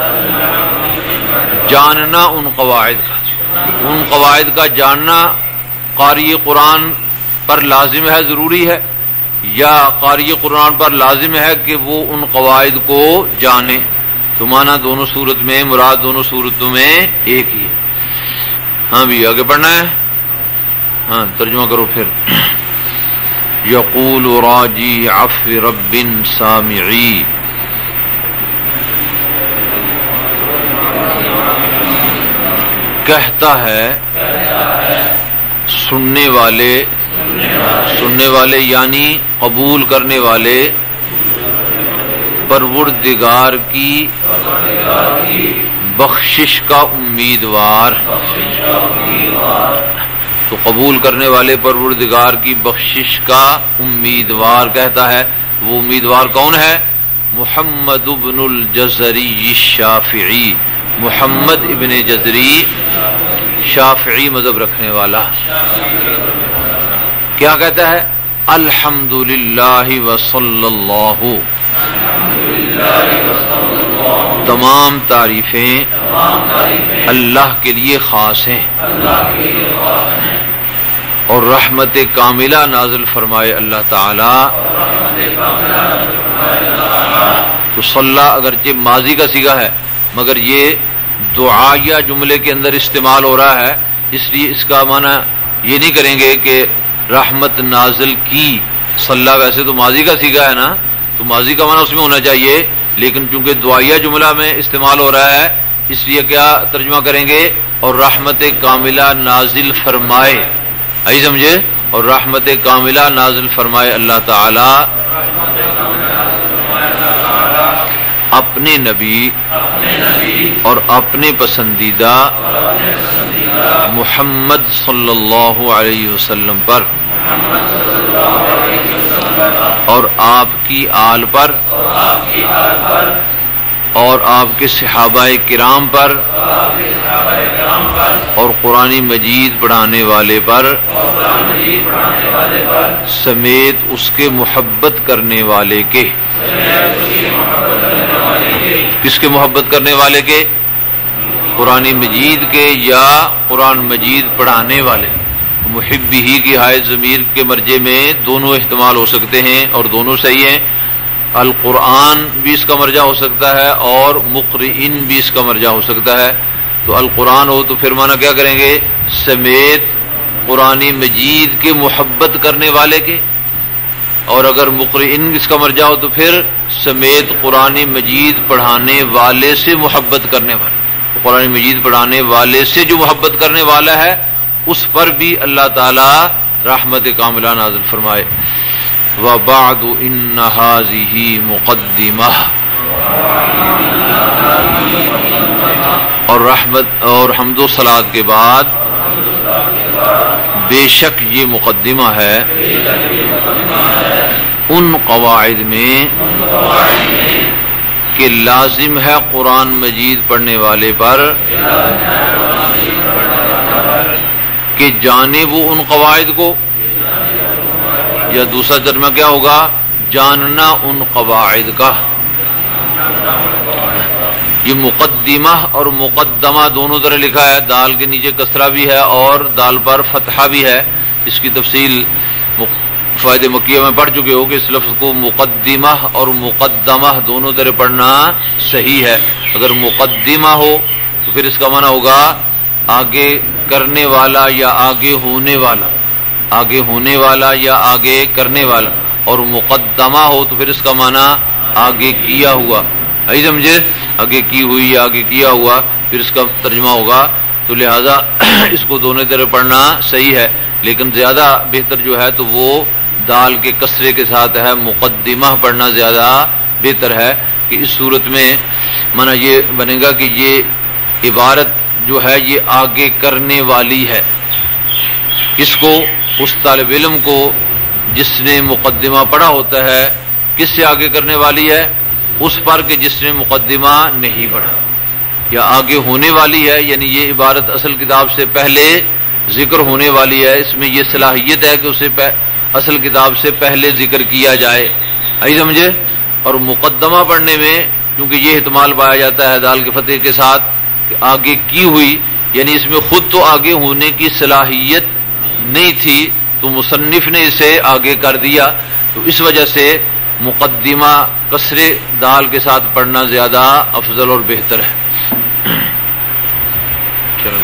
جاننا ان قواعد کا۔ ان قواعد کا جاننا قاری قرآن پر لازم ہے، ضروری ہے، یا قاری قرآن پر لازم ہے کہ وہ ان قواعد کو جانے؟ تو معنی دونوں صورت میں، مراد دونوں صورتوں میں ایک ہی ہے۔ ہاں بھی آگے پڑھنا ہے، ہاں ترجمہ کرو پھر۔ یقول راجی عفو رب سامعی، کہتا ہے سننے والے، سننے والے یعنی قبول کرنے والے پروردگار کی بخشش کا امیدوار، تو قبول کرنے والے پروردگار کی بخشش کا امیدوار کہتا ہے۔ وہ امیدوار کون ہے؟ محمد ابن الجزری الشافعی، محمد ابن جزری شافعی مذہب رکھنے والا۔ کیا کہتا ہے؟ الحمدللہ وصلی اللہ تمام تعریفیں اللہ کے لیے خاص ہیں اور رحمت کاملہ نازل فرمائے اللہ تعالی. تو صلی اگرچہ ماضی کا صیغہ ہے مگر یہ دعائیہ جملے کے اندر استعمال ہو رہا ہے، اس لیے اس کا معنی یہ نہیں کریں گے کہ رحمت نازل کی. صلی ویسے تو ماضی کا صیغہ ہے نا، تو ماضی کا معنی اس میں ہونا چاہیے، لیکن چونکہ دعائیہ جملہ میں استعمال ہو رہا ہے اس لیے کیا ترجمہ کریں گے؟ اور رحمت کاملہ نازل فرمائے. آئی سمجھے؟ اور رحمت کاملہ نازل فرمائے اللہ تعالی اپنے نبی اور اپنے پسندیدہ محمد صلی اللہ علیہ وسلم پر اور آپ کی آل پر اور آپ کے صحابہ کرام پر اور قرآن مجید پڑھانے والے پر سمیت اس کے محبت کرنے والے کے. کس کے محبت کرنے والے کے؟ قرآن مجید کے یا قرآن مجید پڑھانے والے. محب ہی کی حائز ضمیر کے مرجع میں دونوں احتمال ہو سکتے ہیں اور دونوں صحیح ہیں. القرآن بھی اس کا مرجع ہو سکتا ہے اور مقرئین بھی اس کا مرجع ہو سکتا ہے. تو القرآن ہو تو پھر معنی کیا کریں گے؟ سمیت قرآن مجید کے محبت کرنے والے کے. اور اگر مقرئین اس کا مرجع ہو تو پھر سمیت قرآن مجید پڑھانے والے سے محبت کرنے والے. قرآن مجید پڑھانے والے سے جو محبت کرنے والا ہے اس پر بھی اللہ تعالی رحمت کاملہ نازل فرمائے. وَبَعْدُ إِنَّ هَذِهِ مُقَدِّمَةٌ، اور رحمت اور حمد و صلات کے بعد بے شک یہ مقدمہ ہے ان قواعد میں کہ لازم ہے قرآن مجید پڑھنے والے پر کہ جانے وہ ان قواعد کو، یا دوسرا ترجمہ کیا ہوگا؟ جاننا ان قواعد کا. یہ مقدمہ اور مقدمہ دونوں طرح لکھا ہے، دال کے نیچے کسرہ بھی ہے اور دال پر فتحہ بھی ہے. اس کی تفصیل فوائد مکیہ میں پڑھ چکے ہو کہ اس لفظ کو مقدمہ اور مقدمہ دونوں طرح پڑھنا صحیح ہے. اگر مقدمہ ہو تو پھر اس کا معنی ہوگا آگے کرنے والا یا آگے ہونے والا، آگے ہونے والا یا آگے کرنے والا. اور مقدمہ ہو تو پھر اس کا معنی آگے کیا ہوا. آئی سمجھے؟ آگے کی ہوئی یا آگے کیا ہوا پھر اس کا ترجمہ ہوگا. تو لہذا اس کو دونوں طرح پڑھنا صحیح ہے، لیکن زیادہ بہتر جو ہے تو وہ دال کے کسرے کے ساتھ ہے، مقدمہ پڑھنا زیادہ بہتر ہے. کہ اس صورت میں معنی یہ بنے گا کہ یہ عبارت جو ہے یہ آگے کرنے والی ہے. اس کو اس طالب علم کو جس نے مقدمہ پڑھا ہوتا ہے کس سے آگے کرنے والی ہے؟ اس پر کہ جس نے مقدمہ نہیں پڑھا. یا آگے ہونے والی ہے، یعنی یہ عبارت اصل کتاب سے پہلے ذکر ہونے والی ہے، اس میں یہ صلاحیت ہے کہ اسے اصل کتاب سے پہلے ذکر کیا جائے. آئی سمجھے؟ اور مقدمہ پڑھنے میں کیونکہ یہ احتمال پایا جاتا ہے دال کے فتح کے ساتھ کہ آگے کی ہوئی، یعنی اس میں خود تو آگے ہونے کی صلاحیت نہیں تھی تو مصنف نے اسے آگے کر دیا. تو اس وجہ سے مقدمہ کسرے دال کے ساتھ پڑھنا زیادہ افضل اور بہتر ہے. چلو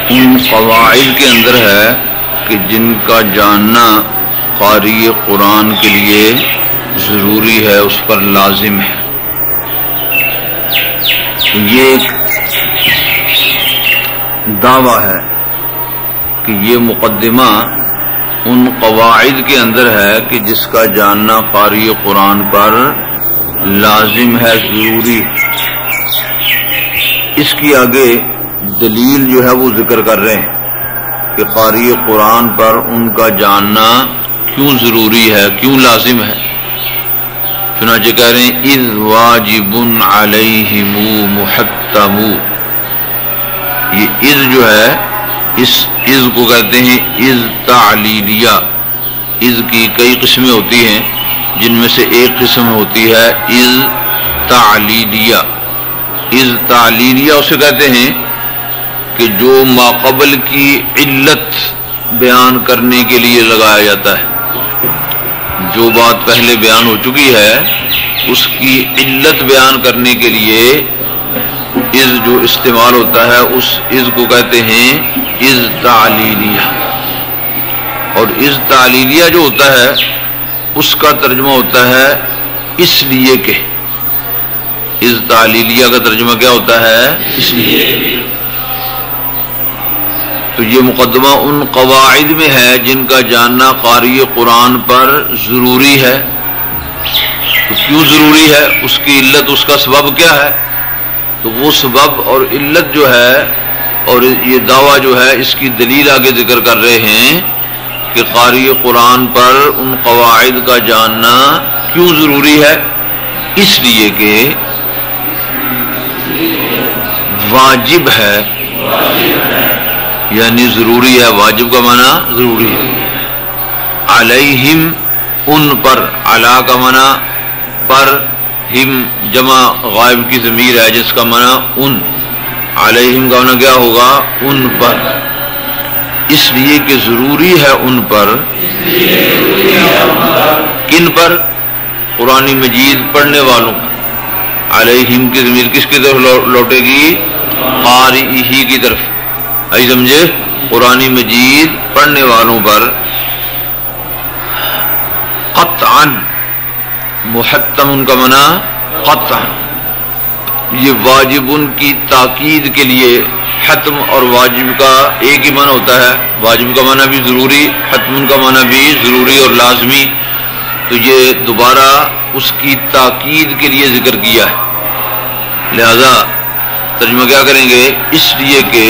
ان قواعد کے اندر ہے کہ جن کا جاننا قاری قرآن کے لیے ضروری ہے، اس پر لازم ہے۔ یہ ایک دعویٰ ہے کہ یہ مقدمہ ان قواعد کے اندر ہے کہ جس کا جاننا قاری قرآن پر لازم ہے، ضروری ہے۔ اس کی آگے دلیل جو ہے وہ ذکر کر رہے ہیں کہ قاری قرآن پر ان کا جاننا کیوں ضروری ہے، کیوں لازم ہے۔ چنانچہ کہہ رہے ہیں اذ واجب علیہم محتم، یہ اذ جو ہے اس اذ کو کہتے ہیں اذ تعلیلیہ۔ اذ کی کئی قسمیں ہوتی ہیں، جن میں سے ایک قسم ہوتی ہے اذ تعلیلیہ۔ اذ تعلیلیہ اسے کہتے ہیں کہ جو ماقبل کی علت بیان کرنے کے لیے لگایا جاتا ہے۔ جو بات پہلے بیان ہو چکی ہے اس کی علت بیان کرنے کے لیے اذ جو استعمال ہوتا ہے، اس اذ کو کہتے ہیں اذ تعلیلیہ۔ اور اذ تعلیلیہ جو ہوتا ہے اس کا ترجمہ ہوتا ہے اس لیے کہ۔ اذ تعلیلیہ کا ترجمہ کیا ہوتا ہے؟ اس لیے۔ تو یہ مقدمہ ان قواعد میں ہے جن کا جاننا قاری قرآن پر ضروری ہے۔ تو کیوں ضروری ہے؟ اس کی علت، اس کا سبب کیا ہے؟ تو وہ سبب اور علت جو ہے اور یہ دعویٰ جو ہے اس کی دلیل آگے ذکر کر رہے ہیں کہ قاری قرآن پر ان قواعد کا جاننا کیوں ضروری ہے؟ اس لیے کہ واجب ہے، یعنی ضروری ہے۔ واجب کا معنی ضروری ہے۔ علیہم ان پر، علا کا معنی پر، ہم جمع غائب کی ضمیر ہے جس کا معنی ان، علیہم کا معنی کیا ہوگا؟ ان پر۔ اس لیے کہ ضروری ہے ان پر۔ کن پر؟ قرآن مجید پڑھنے والوں پر۔ علیہم کی ضمیر کس کی طرف لوٹے گی؟ قاری ہی کی طرف۔ آئی سمجھے؟ قرآن مجید پڑھنے والوں پر قطعا، محتم ان کا معنی قطعا، یہ واجب ان کی تاکید کے لیے۔ حتم اور واجب کا ایک ہی معنی ہوتا ہے، واجب کا معنی بھی ضروری، حتم کا معنی بھی ضروری اور لازمی۔ تو یہ دوبارہ اس کی تاکید کے لیے ذکر کیا ہے، لہذا ترجمہ کیا کریں گے؟ اس لیے کہ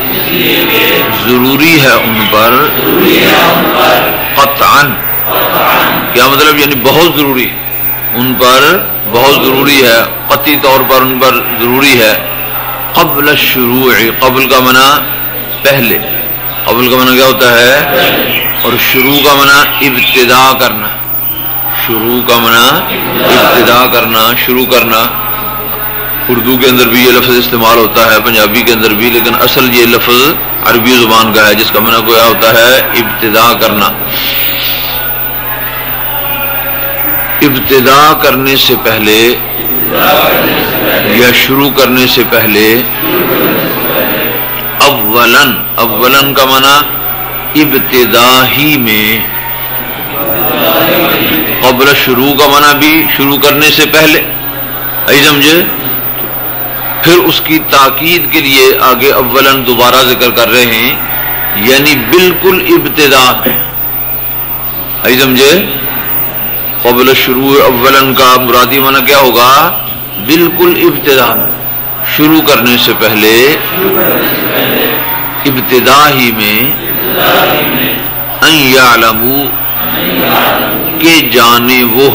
ضروری ہے ان پر قطعا۔ کیا مطلب؟ یعنی بہت ضروری، ان پر بہت ضروری ہے، قطعی طور پر ان پر ضروری ہے۔ قبل الشروع، قبل کا معنی پہلے، قبل کا معنی کیا ہوتا ہے؟ اور شروع کا معنی ابتدا کرنا۔ شروع کا معنی ابتدا کرنا، شروع کرنا۔ اردو کے اندر بھی یہ لفظ استعمال ہوتا ہے، پنجابی کے اندر بھی، لیکن اصل یہ لفظ عربی زبان کا ہے جس کا معنی کیا ہوتا ہے؟ ابتدا کرنا۔ ابتدا کرنے سے پہلے یا شروع کرنے سے پہلے اولن، اولن کا معنی ابتدا ہی میں، قبل شروع کا معنی بھی شروع کرنے سے پہلے، آئی سمجھے؟ پھر اس کی تاکید کے لیے آگے اولن دوبارہ ذکر کر رہے ہیں، یعنی بالکل ابتدا میں، آئی سمجھے؟ قبل شروع اولن کا مرادی معنی کیا ہوگا؟ بالکل ابتدا میں، شروع کرنے سے پہلے، ابتدا ہی میں، ان یعلموا کہ جانے وہ،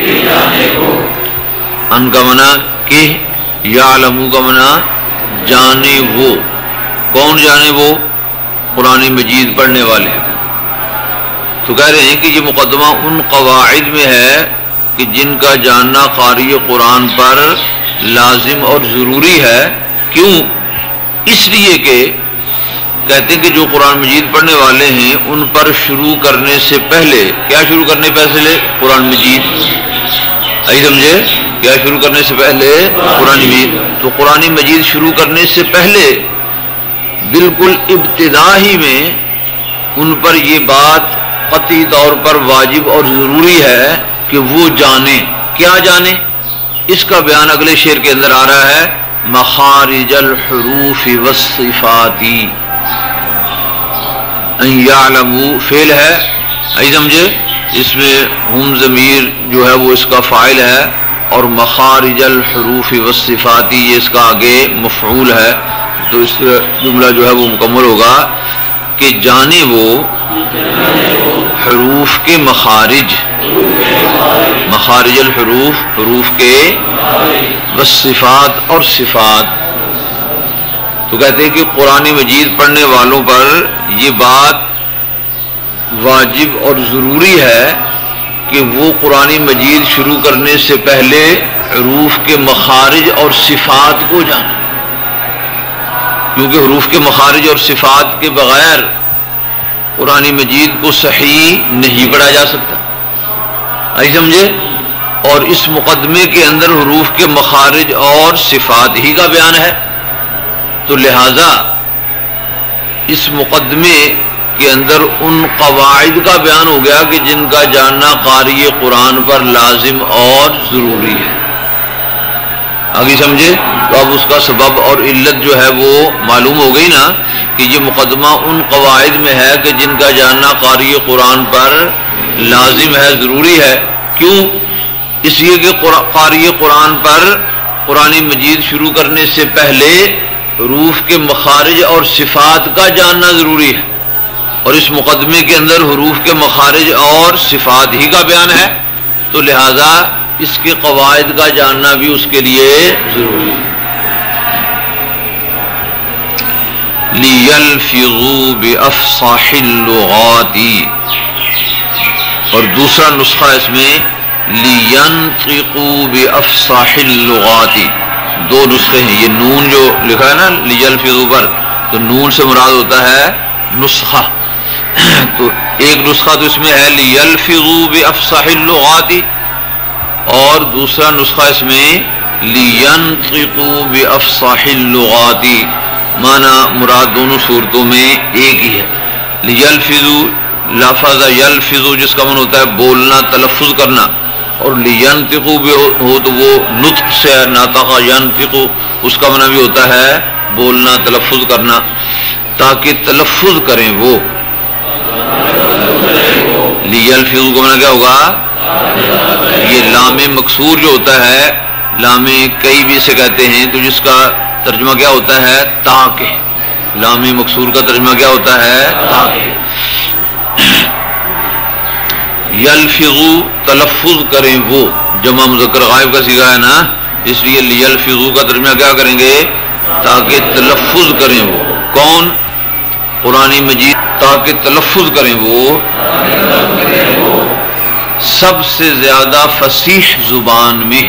ان کا معنی کہ، یعلموا کا معنی جانے وہ۔ کون جانے وہ؟ قرآن مجید پڑھنے والے۔ تو کہہ رہے ہیں کہ یہ مقدمہ ان قواعد میں ہے کہ جن کا جاننا قاری قرآن پر لازم اور ضروری ہے۔ کیوں؟ اس لیے کہ کہتے ہیں کہ جو قرآن مجید پڑھنے والے ہیں ان پر شروع کرنے سے پہلے، کیا شروع کرنے پہلے؟ قرآن مجید، آئی سمجھے؟ کیا شروع کرنے سے پہلے؟ قرآن مجید۔ تو قرآن مجید شروع کرنے سے پہلے بالکل ابتدا ہی میں ان پر یہ بات قطعی طور پر واجب اور ضروری ہے کہ وہ جانیں. کیا جانیں؟ اس کا بیان اگلے شعر کے اندر آ رہا ہے. مخارج الحروف والصفات ان یعلموا فعل ہے، ای سمجھے، اس میں ہم ضمیر جو ہے وہ اس کا فاعل ہے، اور مخارج الحروف والصفات یہ اس کا آگے مفعول ہے. تو اس جملہ جو ہے وہ مکمل ہوگا کہ جانے وہ حروف کے مخارج، مخارج الحروف حروف کے، والصفات اور صفات. تو کہتے ہیں کہ قرآن مجید پڑھنے والوں پر یہ بات واجب اور ضروری ہے کہ وہ قرآن مجید شروع کرنے سے پہلے حروف کے مخارج اور صفات کو جانیں، کیونکہ حروف کے مخارج اور صفات کے بغیر قرآن مجید کو صحیح نہیں پڑھا جا سکتا. آئی سمجھے؟ اور اس مقدمے کے اندر حروف کے مخارج اور صفات ہی کا بیان ہے، تو لہذا اس مقدمے کے اندر ان قواعد کا بیان ہو گیا کہ جن کا جاننا قاری قرآن پر لازم اور ضروری ہے. آگے سمجھے؟ تو اب اس کا سبب اور علت جو ہے وہ معلوم ہو گئی نا کہ یہ مقدمہ ان قواعد میں ہے کہ جن کا جاننا قاری قرآن پر لازم ہے، ضروری ہے. کیوں؟ اس لیے کہ قاری قرآن پر قرآن مجید شروع کرنے سے پہلے حروف کے مخارج اور صفات کا جاننا ضروری ہے، اور اس مقدمے کے اندر حروف کے مخارج اور صفات ہی کا بیان ہے، تو لہذا اس کے قواعد کا جاننا بھی اس کے لیے ضروری ہے. لِيَلْفِظُوا بِأَفْصَحِ اللُّغَاتِ، اور دوسرا نسخہ اس میں لِيَنْطِقُوا بِأَفْصَحِ اللُّغَاتِ. دو نسخے ہیں، یہ نون جو لکھا ہے نا لِيَلْفِظُوا پر، تو نون سے مراد ہوتا ہے نسخہ. تو ایک نسخہ تو اس میں ہے لِيَلْفِظُوا بِأَفْصَحِ اللُّغَاتِ، اور دوسرا نسخہ اس میں لِيَنْطِقُوا بِأَفْصَحِ اللُّغَاتِ. معنی مراد دونوں صورتوں میں ایک ہی ہے. لِيَلْفِظُوا لفظ یلفظ جس کا من ہوتا ہے بولنا، تلفظ کرنا، اور لِيَنْطِقُوا بھی ہو تو وہ نطق سے ہے، ناطق ينطق، اس کا معنی بھی ہوتا ہے بولنا، تلفظ کرنا، تاکہ تلفظ کریں وہ. لِيَلْفِظُوا کا معنی کیا ہوگا؟ یہ لام مکسور جو ہوتا ہے، لام کئی بھی سے کہتے ہیں، تو جس کا ترجمہ کیا ہوتا ہے؟ تاکہ. لام مکسور کا ترجمہ کیا ہوتا ہے؟ تاکہ. یلفظوا تلفظ کریں وہ، جمع مذکر غائب کا صیغہ ہے نا، اس لیے لیلفظوا کا ترجمہ کیا کریں گے؟ تاکہ تلفظ کریں وہ. کون؟ قرآن مجید. تاکہ تلفظ کریں وہ سب سے زیادہ فصیح زبان میں.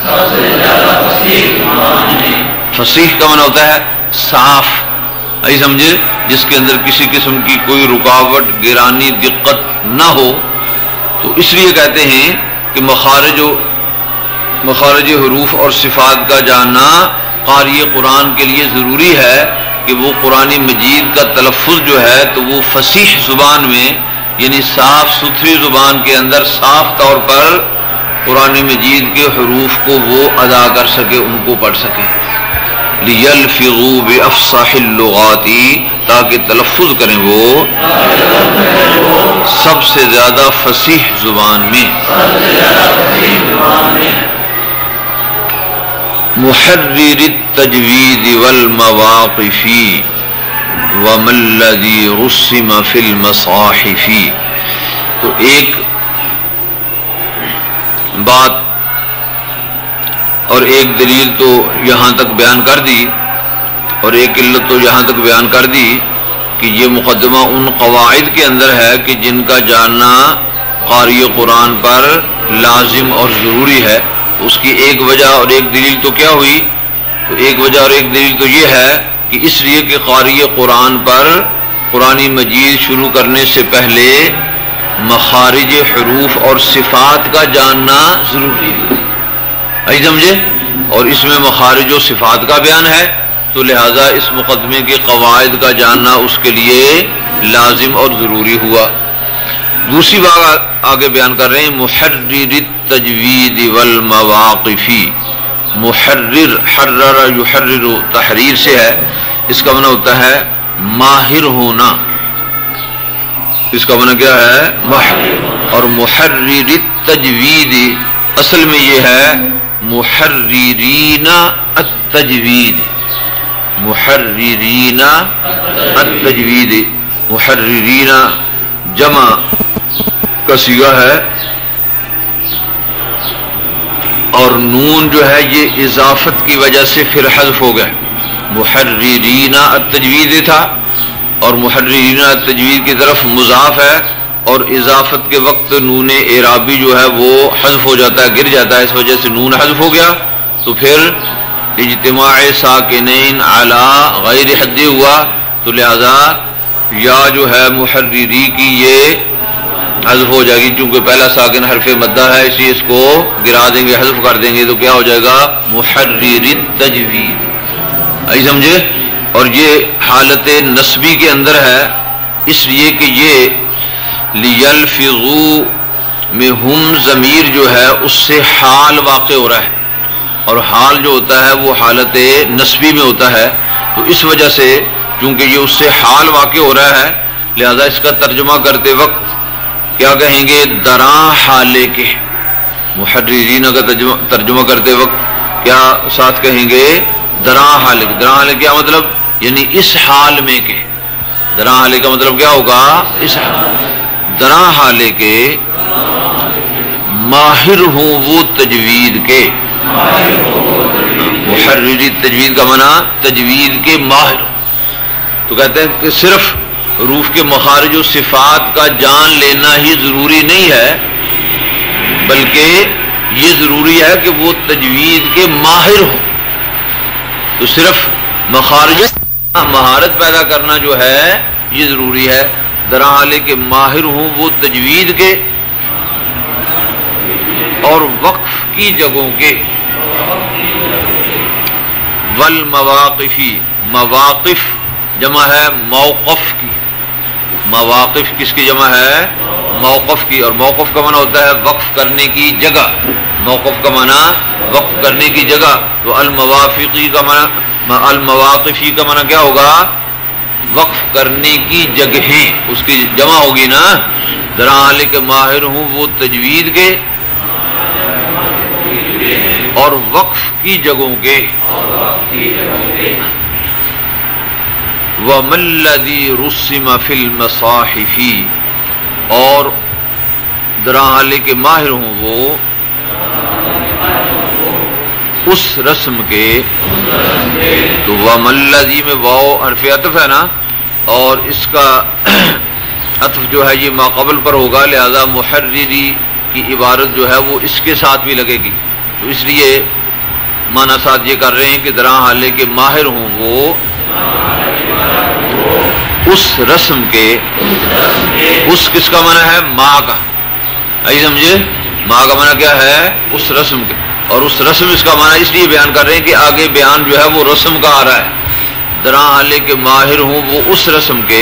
فصیح کا معنی ہوتا ہے صاف، ایسے سمجھے، جس کے اندر کسی قسم کی کوئی رکاوٹ، گرانی، دقت نہ ہو. تو اس لیے کہتے ہیں کہ مخارج و مخارج حروف اور صفات کا جاننا قاری قرآن کے لیے ضروری ہے کہ وہ قرآن مجید کا تلفظ جو ہے تو وہ فصیح زبان میں، یعنی صاف ستھری زبان کے اندر صاف طور پر قرآن مجید کے حروف کو وہ ادا کر سکے، ان کو پڑھ سکے. لِيَلْفِظُوا بِأَفْصَحِ اللُّغَاتِ، تاکہ تلفظ کریں وہ سب سے زیادہ فصیح زبان میں. محرر التجوید والمواقف وما الذي رسم في المصاحف. تو ایک بات اور ایک دلیل تو یہاں تک بیان کر دی، اور ایک علت تو یہاں تک بیان کر دی کہ یہ مقدمہ ان قواعد کے اندر ہے کہ جن کا جاننا قاری قرآن پر لازم اور ضروری ہے. اس کی ایک وجہ اور ایک دلیل تو کیا ہوئی؟ تو ایک وجہ اور ایک دلیل تو یہ ہے کہ اس لیے کہ قاری قرآن پر قرآن مجید شروع کرنے سے پہلے مخارج حروف اور صفات کا جاننا ضروری ہے. آئی سمجھے؟ اور اس میں مخارج و صفات کا بیان ہے، تو لہذا اس مقدمے کے قواعد کا جاننا اس کے لیے لازم اور ضروری ہوا۔ دوسری بات آگے بیان کر رہے ہیں محرر التجوید والمواقف۔ محرر، حرر یحرر تحریر سے ہے، اس کا معنی ہوتا ہے ماہر ہونا، اس کا معنی کیا ہے؟ ماہر۔ اور محرر التجوید اصل میں یہ ہے محررین التجوید، محررین التجوید، محررین جمع کا صیغہ ہے، اور نون جو ہے یہ اضافت کی وجہ سے پھر حذف ہو گیا۔ محررین التجوید تھا اور محررین التجوید کی طرف مضاف ہے، اور اضافت کے وقت نون اعرابی جو ہے وہ حذف ہو جاتا ہے، گر جاتا ہے، اس وجہ سے نون حذف ہو گیا، تو پھر اجتماع ساکنین علی غیر حد ہوا، تو لہذا یا جو ہے محرری کی یہ حذف ہو جائے گی، چونکہ پہلا ساکن حرف مدہ ہے، اس لیے اس کو گرا دیں گے، حذف کر دیں گے، تو کیا ہو جائے گا؟ محرر التجوید۔ آئی سمجھے؟ اور یہ حالت نسبی کے اندر ہے، اس لیے کہ یہ لیلفظوا میں ہم ضمیر جو ہے اس سے حال واقع ہو رہا ہے، اور حال جو ہوتا ہے وہ حالت نسبی میں ہوتا ہے، تو اس وجہ سے چونکہ یہ اس سے حال واقع ہو رہا ہے، لہذا اس کا ترجمہ کرتے وقت کیا کہیں گے؟ دراں حالے کے۔ محررین کا ترجمہ کرتے وقت کیا ساتھ کہیں گے؟ دراں حالے کے۔ دراں حالے کیا مطلب؟ یعنی اس حال میں کے۔ دراں حالے کا مطلب کیا ہوگا؟ اس حال۔ دراں حالے کے ماہر ہوں وہ تجوید کے، محرری تجوید کا معنی تجوید کے ماہر۔ تو کہتے ہیں کہ صرف حروف کے مخارج و صفات کا جان لینا ہی ضروری نہیں ہے، بلکہ یہ ضروری ہے کہ وہ تجوید کے ماہر ہوں۔ تو صرف مخارج مہارت پیدا کرنا جو ہے یہ ضروری ہے، دراں حالے کے ماہر ہوں وہ تجوید کے اور وقف کی جگہوں کے، والمواقفی، مواقف جمع ہے موقف کی، مواقف کس کی جمع ہے؟ موقف کی، اور موقف کا معنی ہوتا ہے وقف کرنے کی جگہ، موقف کا معنی وقف کرنے کی جگہ، تو الموافقی کا معنی، المواقفی کا معنی کیا ہوگا؟ وقف کرنے کی جگہیں، اس کی جمع ہوگی نا۔ دراں حالے کے ماہر ہوں وہ تجوید کے اور وقف کی جگہوں کے، وَمَا الَّذِي رُسِّمَ فِي الْمَصَاحِفِ، اور دراں حالے کے ماہر ہوں وہ اس رسم کے، تو وَمَا الَّذِي میں واو حرف عطف ہے نا، اور اس کا عطف جو ہے یہ ما قبل پر ہوگا، لہذا محرری کی عبارت جو ہے وہ اس کے ساتھ بھی لگے گی، تو اس لیے معنی ساتھ یہ کر رہے ہیں کہ دراں حالے کے ماہر ہوں وہ اس رسم کے، اس کس کا معنی ہے؟ ماں کا، آئی سمجھے؟ ماں کا معنی کیا ہے؟ اس رسم کے، اور اس رسم اس کا معنی اس لیے بیان کر رہے ہیں کہ آگے بیان جو ہے وہ رسم کا آ رہا ہے۔ دراں حالے کے ماہر ہوں وہ اس رسم کے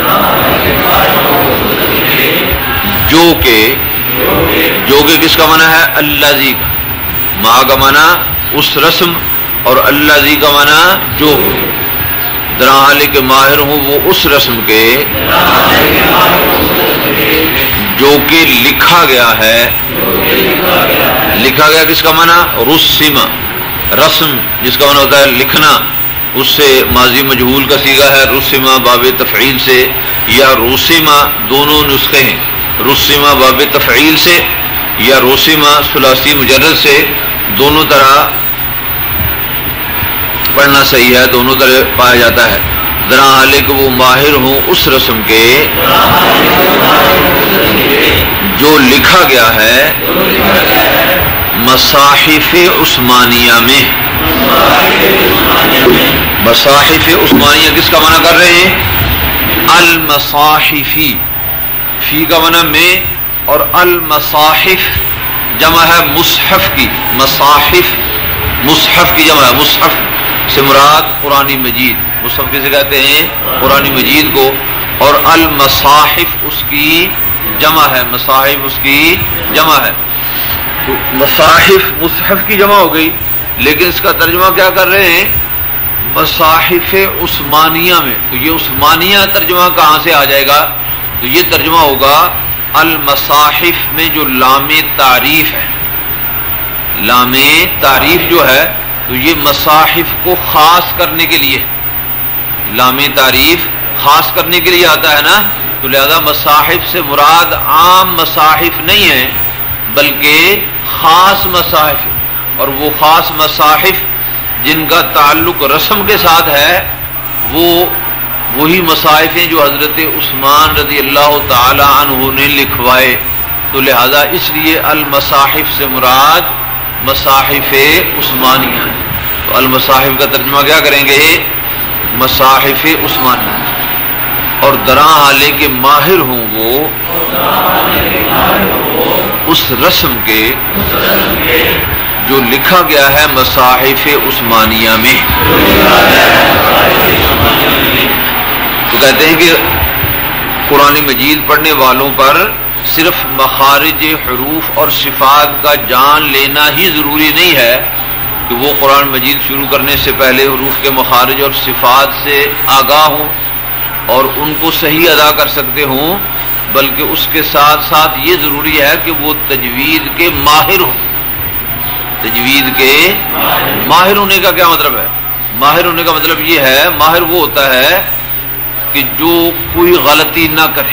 جو کہ، جو کہ کس کا معنی ہے؟ الذی کا، ماں کا معنی اس رسم اور الذی کا معنی جو، دراں حالے کے ماہر ہوں وہ اس رسم کے جو کہ لکھا گیا ہے، لکھا گیا کس کا معنی؟ رسم، رسم جس کا معنی ہوتا ہے لکھنا، اس سے ماضی مجہول کا صیغہ ہے رسم باب تفعیل سے، یا رسم دونوں نسخے ہیں، رسم باب تفعیل سے یا رسم ثلاثی مجرد سے، دونوں طرح پڑھنا صحیح ہے، دونوں طرح پایا جاتا ہے۔ دراں حالے کہ وہ ماہر ہوں اس رسم کے جو لکھا گیا ہے مصاحف عثمانیہ میں، مصاحف عثمانیہ کس کا معنی کر رہے ہیں؟ المصاحفی، فی کا معنی میں، اور المصاحف جمع ہے مصحف کی، مصاحف مصحف کی جمع ہے، مصحف سے مراد قرآن مجید، مصحف کسے کہتے ہیں؟ قرآن مجید کو، اور المصاحف اس کی جمع ہے، مصاحف اس کی جمع ہے۔ تو مصاحف مصحف کی جمع ہو گئی، لیکن اس کا ترجمہ کیا کر رہے ہیں؟ مصاحف عثمانیہ میں۔ تو یہ عثمانیہ ترجمہ کہاں سے آ جائے گا؟ تو یہ ترجمہ ہوگا المصاحف میں جو لام تعریف ہے، لام تعریف جو ہے تو یہ مصاحف کو خاص کرنے کے لیے، لام تعریف خاص کرنے کے لیے آتا ہے نا، تو لہذا مصاحف سے مراد عام مصاحف نہیں ہے بلکہ خاص مصاحف، اور وہ خاص مصاحف جن کا تعلق رسم کے ساتھ ہے وہ وہی مصاحف ہیں جو حضرت عثمان رضی اللہ تعالی عنہ نے لکھوائے، تو لہذا اس لیے المصاحف سے مراد مصاحف عثمانیہ ہے۔ تو المصاحف کا ترجمہ کیا کریں گے؟ مصاحف عثمانیہ، اور دراں حالے کے ماہر ہوں وہ اس رسم کے جو لکھا گیا ہے مصاحف عثمانیہ میں۔ تو کہتے ہیں کہ قرآن مجید پڑھنے والوں پر صرف مخارج حروف اور صفات کا جان لینا ہی ضروری نہیں ہے کہ وہ قرآن مجید شروع کرنے سے پہلے حروف کے مخارج اور صفات سے آگاہ ہوں اور ان کو صحیح ادا کر سکتے ہوں، بلکہ اس کے ساتھ ساتھ یہ ضروری ہے کہ وہ تجوید کے ماہر ہوں۔ تجوید کے ماہر ہونے کا کیا مطلب ہے؟ ماہر ہونے کا مطلب یہ ہے، ماہر وہ ہوتا ہے کہ جو کوئی غلطی نہ کرے،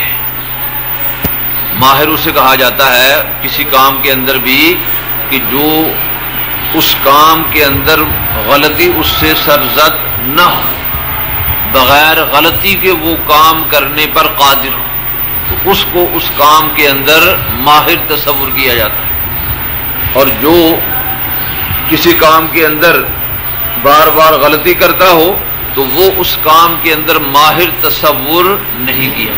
ماہر اسے کہا جاتا ہے کسی کام کے اندر بھی کہ جو اس کام کے اندر غلطی اس سے سرزد نہ ہو، بغیر غلطی کے وہ کام کرنے پر قادر ہو، تو اس کو اس کام کے اندر ماہر تصور کیا جاتا ہے۔ اور جو کسی کام کے اندر بار بار غلطی کرتا ہو تو وہ اس کام کے اندر ماہر تصور نہیں کیا۔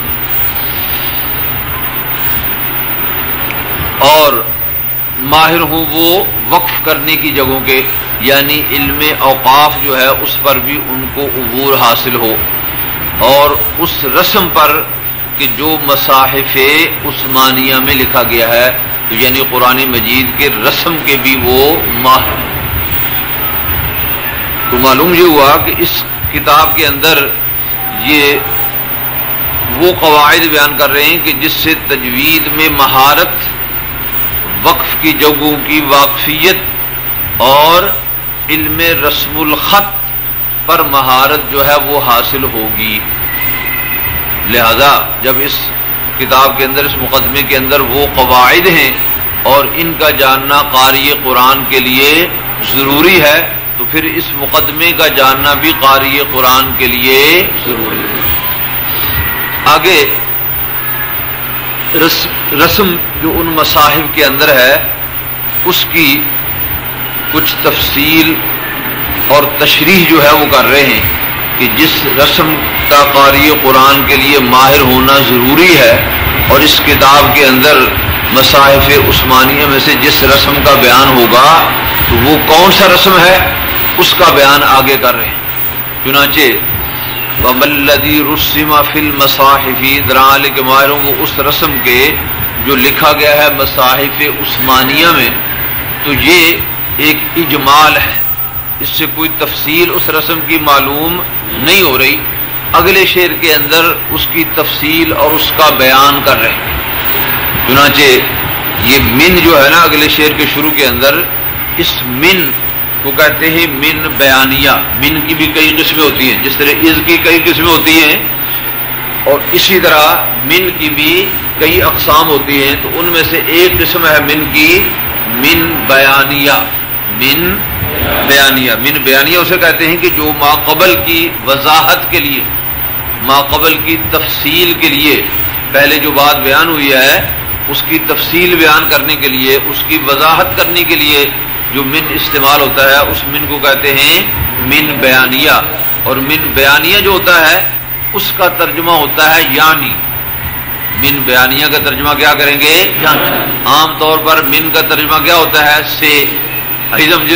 اور ماہر ہوں وہ وقف کرنے کی جگہوں کے، یعنی علم اوقاف جو ہے اس پر بھی ان کو عبور حاصل ہو، اور اس رسم پر کہ جو مصاحف عثمانیہ میں لکھا گیا ہے، تو یعنی قرآن مجید کے رسم کے بھی وہ ماہر۔ تو معلوم یہ ہوا کہ اس کتاب کے اندر یہ وہ قواعد بیان کر رہے ہیں کہ جس سے تجوید میں مہارت، وقف کی جگہوں کی واقفیت اور علم رسم الخط پر مہارت جو ہے وہ حاصل ہوگی۔ لہذا جب اس کتاب کے اندر، اس مقدمے کے اندر وہ قواعد ہیں اور ان کا جاننا قاری قرآن کے لیے ضروری ہے، تو پھر اس مقدمے کا جاننا بھی قاری قرآن کے لیے ضروری ہے۔ آگے رسم جو ان مصاحف کے اندر ہے اس کی کچھ تفصیل اور تشریح جو ہے وہ کر رہے ہیں کہ جس رسم کا قاری قرآن کے لیے ماہر ہونا ضروری ہے، اور اس کتاب کے اندر مصاحف عثمانیہ میں سے جس رسم کا بیان ہوگا تو وہ کون سا رسم ہے اس کا بیان آگے کر رہے ہیں۔ چنانچہ وَمَا الَّذِي رُسِّمَ فِي الْمَصَاحِفِ، درال کے ماہر ہوں وہ اس رسم کے جو لکھا گیا ہے مصاحف عثمانیہ میں، تو یہ ایک اجمال ہے، اس سے کوئی تفصیل اس رسم کی معلوم نہیں ہو رہی۔ اگلے شعر کے اندر اس کی تفصیل اور اس کا بیان کر رہے ہیں۔ چنانچہ یہ من جو ہے نا اگلے شعر کے شروع کے اندر، اس من کو کہتے ہیں من بیانیہ۔ من کی بھی کئی قسمیں ہوتی ہیں، جس طرح از کی کئی قسمیں ہوتی ہیں، اور اسی طرح من کی بھی کئی اقسام ہوتی ہیں، تو ان میں سے ایک قسم ہے من کی من بیانیہ۔ من بیانیہ من بیانیہ اسے کہتے ہیں کہ جو ما قبل کی وضاحت کے لیے، ما قبل کی تفصیل کے لیے، پہلے جو بات بیان ہوئی ہے اس کی تفصیل بیان کرنے کے لیے، اس کی وضاحت کرنے کے لیے جو من استعمال ہوتا ہے اس من کو کہتے ہیں من بیانیہ۔ اور من بیانیہ جو ہوتا ہے اس کا ترجمہ ہوتا ہے یعنی۔ من بیانیہ کا ترجمہ کیا کریں گے؟ یعنی۔ عام طور پر من کا ترجمہ کیا ہوتا ہے؟ سے، سمجھے؟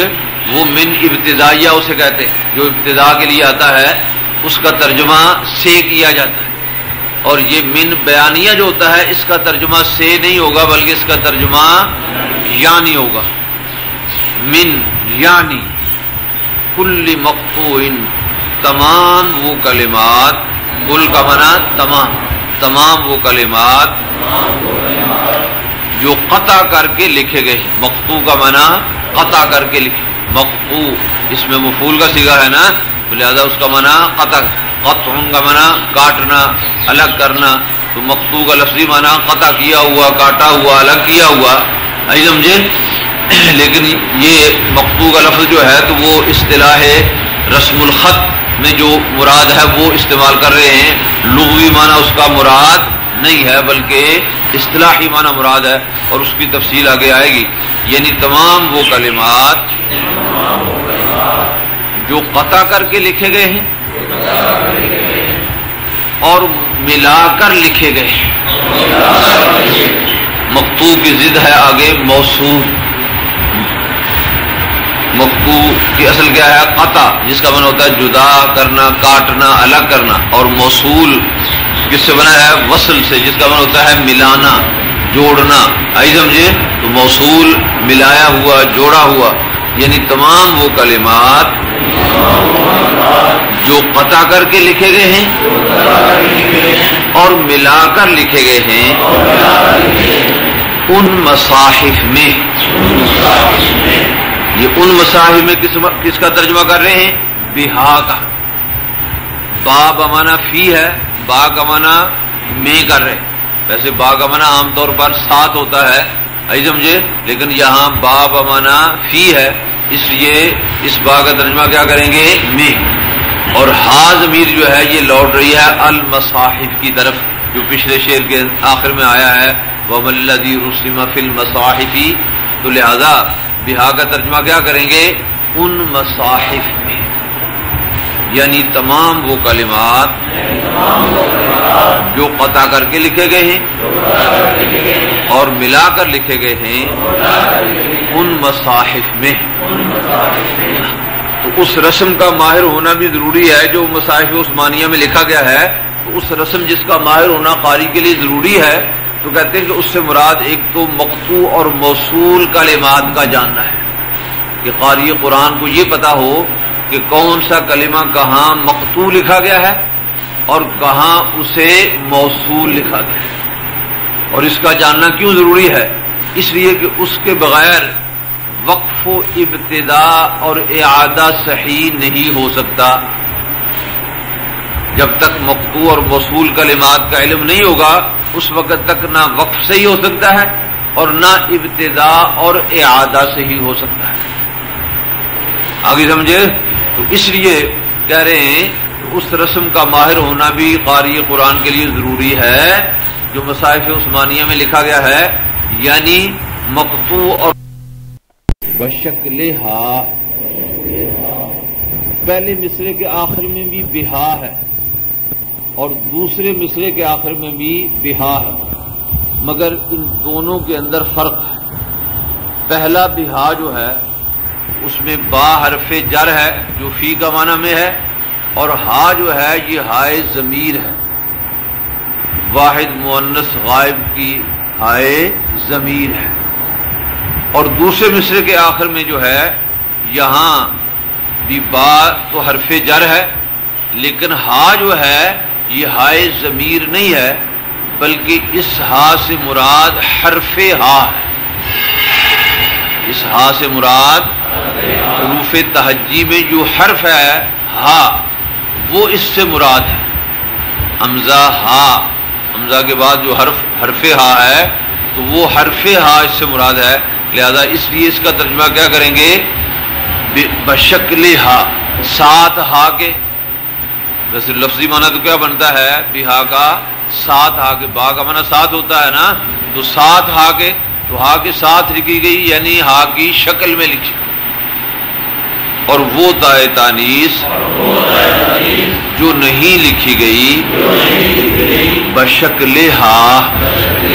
وہ من ابتدائیہ اسے کہتے ہیں، جو ابتدا کے لیے آتا ہے اس کا ترجمہ سے کیا جاتا ہے، اور یہ من بیانیہ جو ہوتا ہے اس کا ترجمہ سے نہیں ہوگا بلکہ اس کا ترجمہ یعنی ہوگا۔ من یعنی کل مقطوع، تمام وہ کلمات، کل کا معنی تمام، تمام وہ کلمات جو قطع کر کے لکھے گئے، مقطوع کا معنی قطع کر کے لکھے، مقطوع اس میں مفعول کا صیغہ ہے نا، تو لہذا اس کا معنی قطع، قطع کا معنی کاٹنا، الگ کرنا، تو مقطوع کا لفظی معنی قطع کیا ہوا، کاٹا ہوا، الگ کیا ہوا، آئی سمجھے؟ لیکن یہ مقطوع کا لفظ جو ہے تو وہ اصطلاح رسم الخط میں جو مراد ہے وہ استعمال کر رہے ہیں، لغوی معنی اس کا مراد نہیں ہے بلکہ اصطلاحی معنی مراد ہے، اور اس کی تفصیل آگے آئے گی۔ یعنی تمام وہ کلمات جو قطع کر کے لکھے گئے ہیں اور ملا کر لکھے گئے ہیں۔ مقطوع کی ضد ہے آگے موصول، مقطوع کی اصل کیا ہے؟ قطع، جس کا معنی ہوتا ہے جدا کرنا، کاٹنا، الگ کرنا، اور موصول کس سے بنا ہے؟ وصل سے، جس کا معنی ہوتا ہے ملانا، جوڑنا، آئی سمجھے؟ تو موصول ملایا ہوا، جوڑا ہوا، یعنی تمام وہ کلمات جو قطع کر کے لکھے گئے ہیں اور ملا کر لکھے گئے ہیں ان مصاحف میں، یہ ان مصاحف میں کس کس کا ترجمہ کر رہے ہیں؟ بہا کا۔ با بمانا فی ہے، با کا معنی میں کر رہے ہیں، ویسے با کا معنی عام طور پر ساتھ ہوتا ہے، آئی سمجھے، لیکن یہاں با بمانا فی ہے، اس لیے اس با کا ترجمہ کیا کریں گے؟ میں، اور ہا ضمیر جو ہے یہ لوٹ رہی ہے المصاحف کی طرف، جو پچھلے شعر کے آخر میں آیا ہے وَمَا الَّذِي رُسِمَ فِي الْمَصَاحِفِ، تو لہذا بہا کا ترجمہ کیا کریں گے؟ ان مصاحف میں، یعنی تمام وہ کلمات جو قطع کر کے لکھے گئے ہیں اور ملا کر لکھے گئے ہیں ان مصاحف میں۔ تو اس رسم کا ماہر ہونا بھی ضروری ہے، جو مصاحف عثمانیہ میں لکھا گیا ہے، تو اس رسم جس کا ماہر ہونا قاری کے لیے ضروری ہے، تو کہتے ہیں کہ اس سے مراد ایک تو مقطوع اور موصول کلمات کا جاننا ہے، کہ قاری قرآن کو یہ پتا ہو کہ کون سا کلمہ کہاں مقطوع لکھا گیا ہے اور کہاں اسے موصول لکھا گیا ہے۔ اور اس کا جاننا کیوں ضروری ہے؟ اس لیے کہ اس کے بغیر وقف و ابتدا اور اعادہ صحیح نہیں ہو سکتا۔ جب تک مقطوع اور موصول کلمات کا علم نہیں ہوگا اس وقت تک نہ وقف صحیح ہو سکتا ہے اور نہ ابتدا اور اعادہ صحیح ہو سکتا ہے۔ آگے سمجھے؟ تو اس لیے کہہ رہے ہیں اس رسم کا ماہر ہونا بھی قاری قرآن کے لیے ضروری ہے جو مصاحف عثمانیہ میں لکھا گیا ہے، یعنی مقطوع اور بشکلہا، پہلے مصرے کے آخر میں بھی بہا ہے اور دوسرے مصرے کے آخر میں بھی بہا ہے، مگر ان دونوں کے اندر فرق ہے۔ پہلا بہا جو ہے اس میں با حرف جر ہے جو فی کا معنی میں ہے، اور ہا جو ہے یہ ہائے ضمیر ہے، واحد مؤنث غائب کی ہائے ضمیر ہے۔ اور دوسرے مصرے کے آخر میں جو ہے یہاں بھی با تو حرف جر ہے لیکن ہا جو ہے یہ ہائے ضمیر نہیں ہے بلکہ اس ہا سے مراد حرف ہا ہے۔ اس ہا سے مراد حروف تہجی میں جو حرف ہے ہا وہ اس سے مراد ہے۔ حمزہ ہا، حمزہ کے بعد جو حرف حرف ہا ہے تو وہ حرف ہا اس سے مراد ہے، لہذا اس لیے اس کا ترجمہ کیا کریں گے؟ بشکل ہا، سات ہا کے، ویسے لفظی معنی تو کیا بنتا ہے بہا کا؟ سات ہا کے، با کا معنی سات ہوتا ہے نا، تو سات ہا کے، تو ہا کے ساتھ لکھی گئی یعنی ہا کی شکل میں لکھی، اور وہ تائے تانیث جو نہیں لکھی گئی بشکل ہا،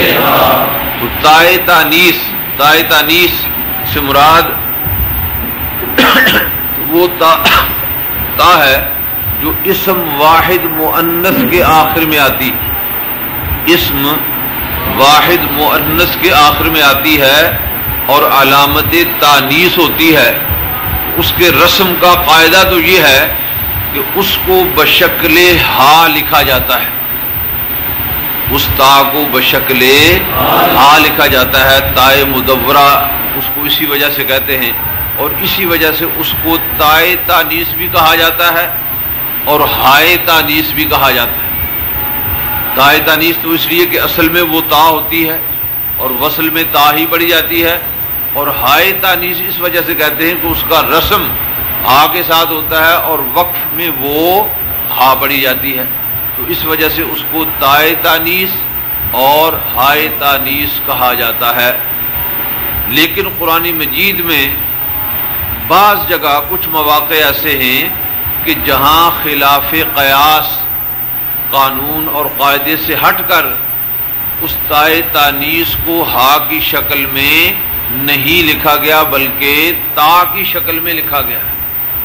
تو تائے تانیث، تائے تانیث سے مراد وہ تا, تا ہے جو اسم واحد مؤنث کے آخر میں آتی، اسم واحد مؤنث کے آخر میں آتی ہے اور علامت تانیث ہوتی ہے. اس کے رسم کا قاعدہ تو یہ ہے کہ اس کو بشکل ہا لکھا جاتا ہے، اس تا کو بشکل ہا لکھا جاتا ہے. تائے مدورہ اس کو اسی وجہ سے کہتے ہیں، اور اسی وجہ سے اس کو تائے تانیث بھی کہا جاتا ہے اور ہائے تانیث بھی کہا جاتا ہے. تائے تانیث تو اس لیے کہ اصل میں وہ تا ہوتی ہے اور وصل میں تا ہی پڑی جاتی ہے، اور ہائے تانیث اس وجہ سے کہتے ہیں کہ اس کا رسم ہا کے ساتھ ہوتا ہے اور وقف میں وہ ہا پڑی جاتی ہے، تو اس وجہ سے اس کو تائے تانیث اور ہائے تانیث کہا جاتا ہے. لیکن قرآن مجید میں بعض جگہ کچھ مواقع ایسے ہیں کہ جہاں خلاف قیاس قانون اور قاعدے سے ہٹ کر اس تائے تانیث کو ہا کی شکل میں نہیں لکھا گیا بلکہ تا کی شکل میں لکھا گیا ہے.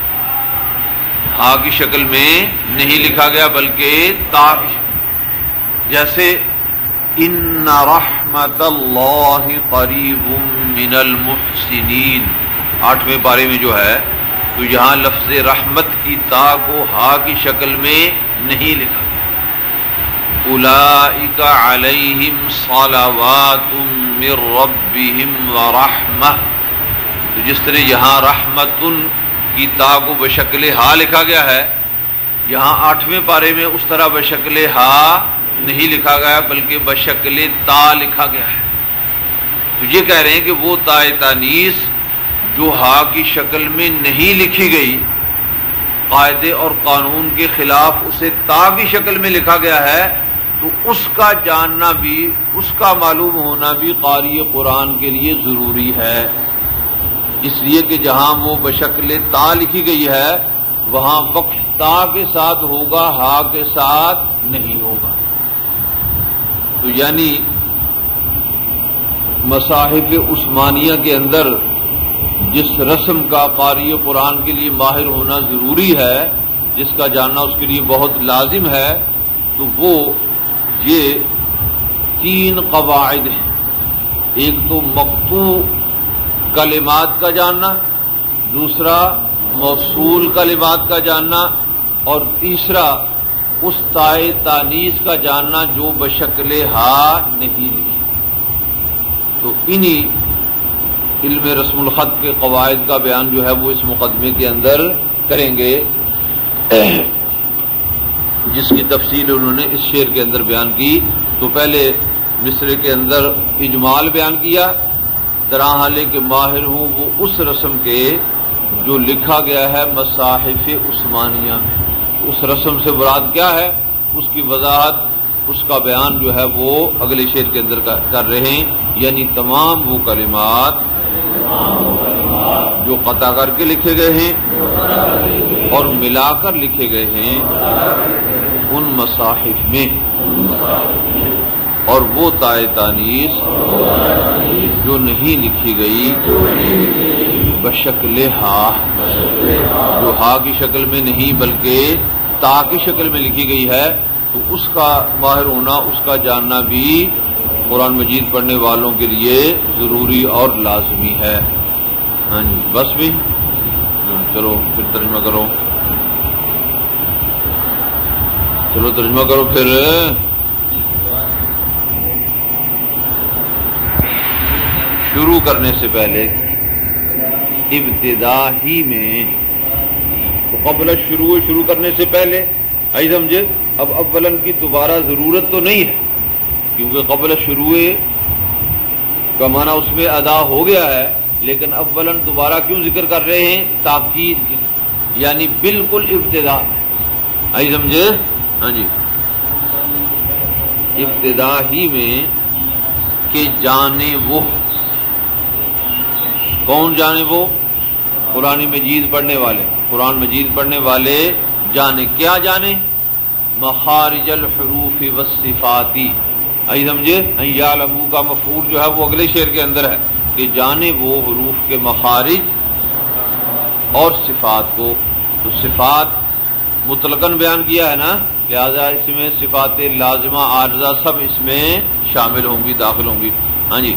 ہا کی شکل میں نہیں لکھا گیا بلکہ تا کی شکل، جیسے ان رحمت اللہ قریب من المحسنین آٹھویں پارے میں جو ہے، تو یہاں لفظ رحمت کی تا کو ہا کی شکل میں نہیں لکھا گیا. اولئک علیہم صلوات من ربہم ورحمہ، تو جس طرح یہاں رحمت کی تا کو بشکل ہا لکھا گیا ہے، یہاں آٹھویں پارے میں اس طرح بشکل ہا نہیں لکھا گیا بلکہ بشکل تا لکھا گیا ہے. تو یہ کہہ رہے ہیں کہ وہ تائے تانیث جو ہا کی شکل میں نہیں لکھی گئی، قاعدے اور قانون کے خلاف اسے تا کی شکل میں لکھا گیا ہے، تو اس کا جاننا بھی، اس کا معلوم ہونا بھی قاری قرآن کے لیے ضروری ہے. اس لیے کہ جہاں وہ بشکل تا لکھی گئی ہے وہاں وقف تا کے ساتھ ہوگا، ہا کے ساتھ نہیں ہوگا. تو یعنی مصاحف عثمانیہ کے اندر جس رسم کا قاری قرآن کے لیے ماہر ہونا ضروری ہے، جس کا جاننا اس کے لیے بہت لازم ہے، تو وہ یہ تین قواعد ہیں. ایک تو مقطوع کلمات کا جاننا، دوسرا موصول کلمات کا جاننا، اور تیسرا اس تائے تانیث کا جاننا جو بشکل ہا نہیں لکھی. تو انہی علم رسم الخط کے قواعد کا بیان جو ہے وہ اس مقدمے کے اندر کریں گے، جس کی تفصیل انہوں نے اس شعر کے اندر بیان کی. تو پہلے مصرے کے اندر اجمال بیان کیا، تراحلے کے ماہر ہوں وہ اس رسم کے جو لکھا گیا ہے مصاحف عثمانیہ میں. اس رسم سے مراد کیا ہے، اس کی وضاحت، اس کا بیان جو ہے وہ اگلے شعر کے اندر کر رہے ہیں. یعنی تمام وہ کلمات جو قطع کر کے لکھے گئے ہیں اور ملا کر لکھے گئے ہیں ان مصاحف میں، اور وہ تائے تانیث جو نہیں لکھی گئی بشکل ہا، جو ہا کی شکل میں نہیں بلکہ تا کی شکل میں لکھی گئی ہے، تو اس کا ماہر ہونا، اس کا جاننا بھی قرآن مجید پڑھنے والوں کے لیے ضروری اور لازمی ہے. ہاں جی بس بھی چلو پھر ترجمہ کرو، چلو ترجمہ کرو پھر. شروع کرنے سے پہلے ابتدا ہی میں، تو قبل شروع شروع کرنے سے پہلے آئی سمجھے. اب اولن کی دوبارہ ضرورت تو نہیں ہے کیونکہ قبل شروع کا معنی اس میں ادا ہو گیا ہے، لیکن اولن دوبارہ کیوں ذکر کر رہے ہیں؟ تاکید کی، یعنی بالکل ابتدا. آئی سمجھے؟ ہاں جی ابتدا ہی میں کہ جانے وہ، کون جانے وہ؟ قرآن مجید پڑھنے والے. قرآن مجید پڑھنے والے جانے، کیا جانے؟ مخارج الحروف والصفاتی. آئی سمجھے؟ یعلمو کا مفعول جو ہے وہ اگلے شعر کے اندر ہے کہ جانے وہ حروف کے مخارج اور صفات کو. تو صفات مطلقاً بیان کیا ہے نا، لہذا اس میں صفات لازمہ عارضہ سب اس میں شامل ہوں گی، داخل ہوں گی. ہاں جی.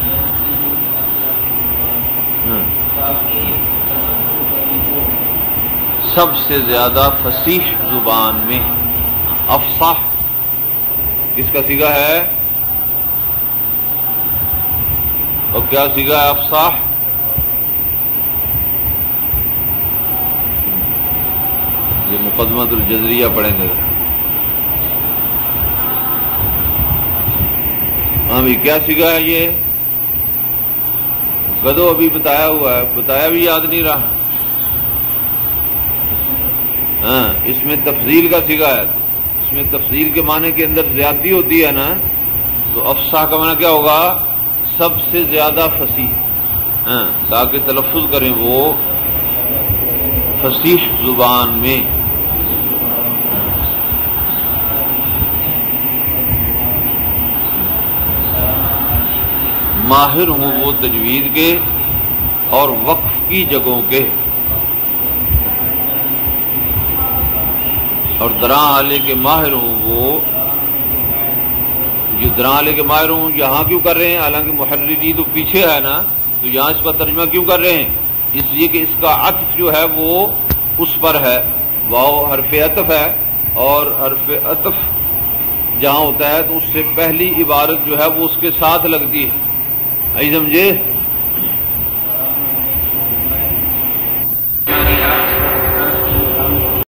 سب سے زیادہ فصیح زبان میں. افصح کس کا صیغہ ہے اور کیا صیغہ ہے افصح؟ یہ مقدمہ الجزریہ پڑھیں گے. ہاں بھی کیا صیغہ ہے یہ؟ گدو ابھی بتایا ہوا ہے، بتایا بھی یاد نہیں رہا. ہاں اس میں تفضیل کا صیغہ ہے، اس میں تفضیل کے معنی کے اندر زیادتی ہوتی ہے نا، تو افصاح کا معنی کیا ہوگا؟ سب سے زیادہ فصیح. ہاں تاکہ تلفظ کریں وہ فصیح زبان میں. ماہر ہوں وہ تجوید کے اور وقف کی جگہوں کے، اور دراں آلے کے ماہر ہوں وہ. یہ دراں آلے کے ماہر ہوں یہاں کیوں کر رہے ہیں؟ حالانکہ محرری تو پیچھے ہے نا، تو یہاں اس کا ترجمہ کیوں کر رہے ہیں؟ اس لیے کہ اس کا عطف جو ہے وہ اس پر ہے. واو حرف عطف ہے، اور حرف عطف جہاں ہوتا ہے تو اس سے پہلی عبارت جو ہے وہ اس کے ساتھ لگتی ہے. آئی سمجھے؟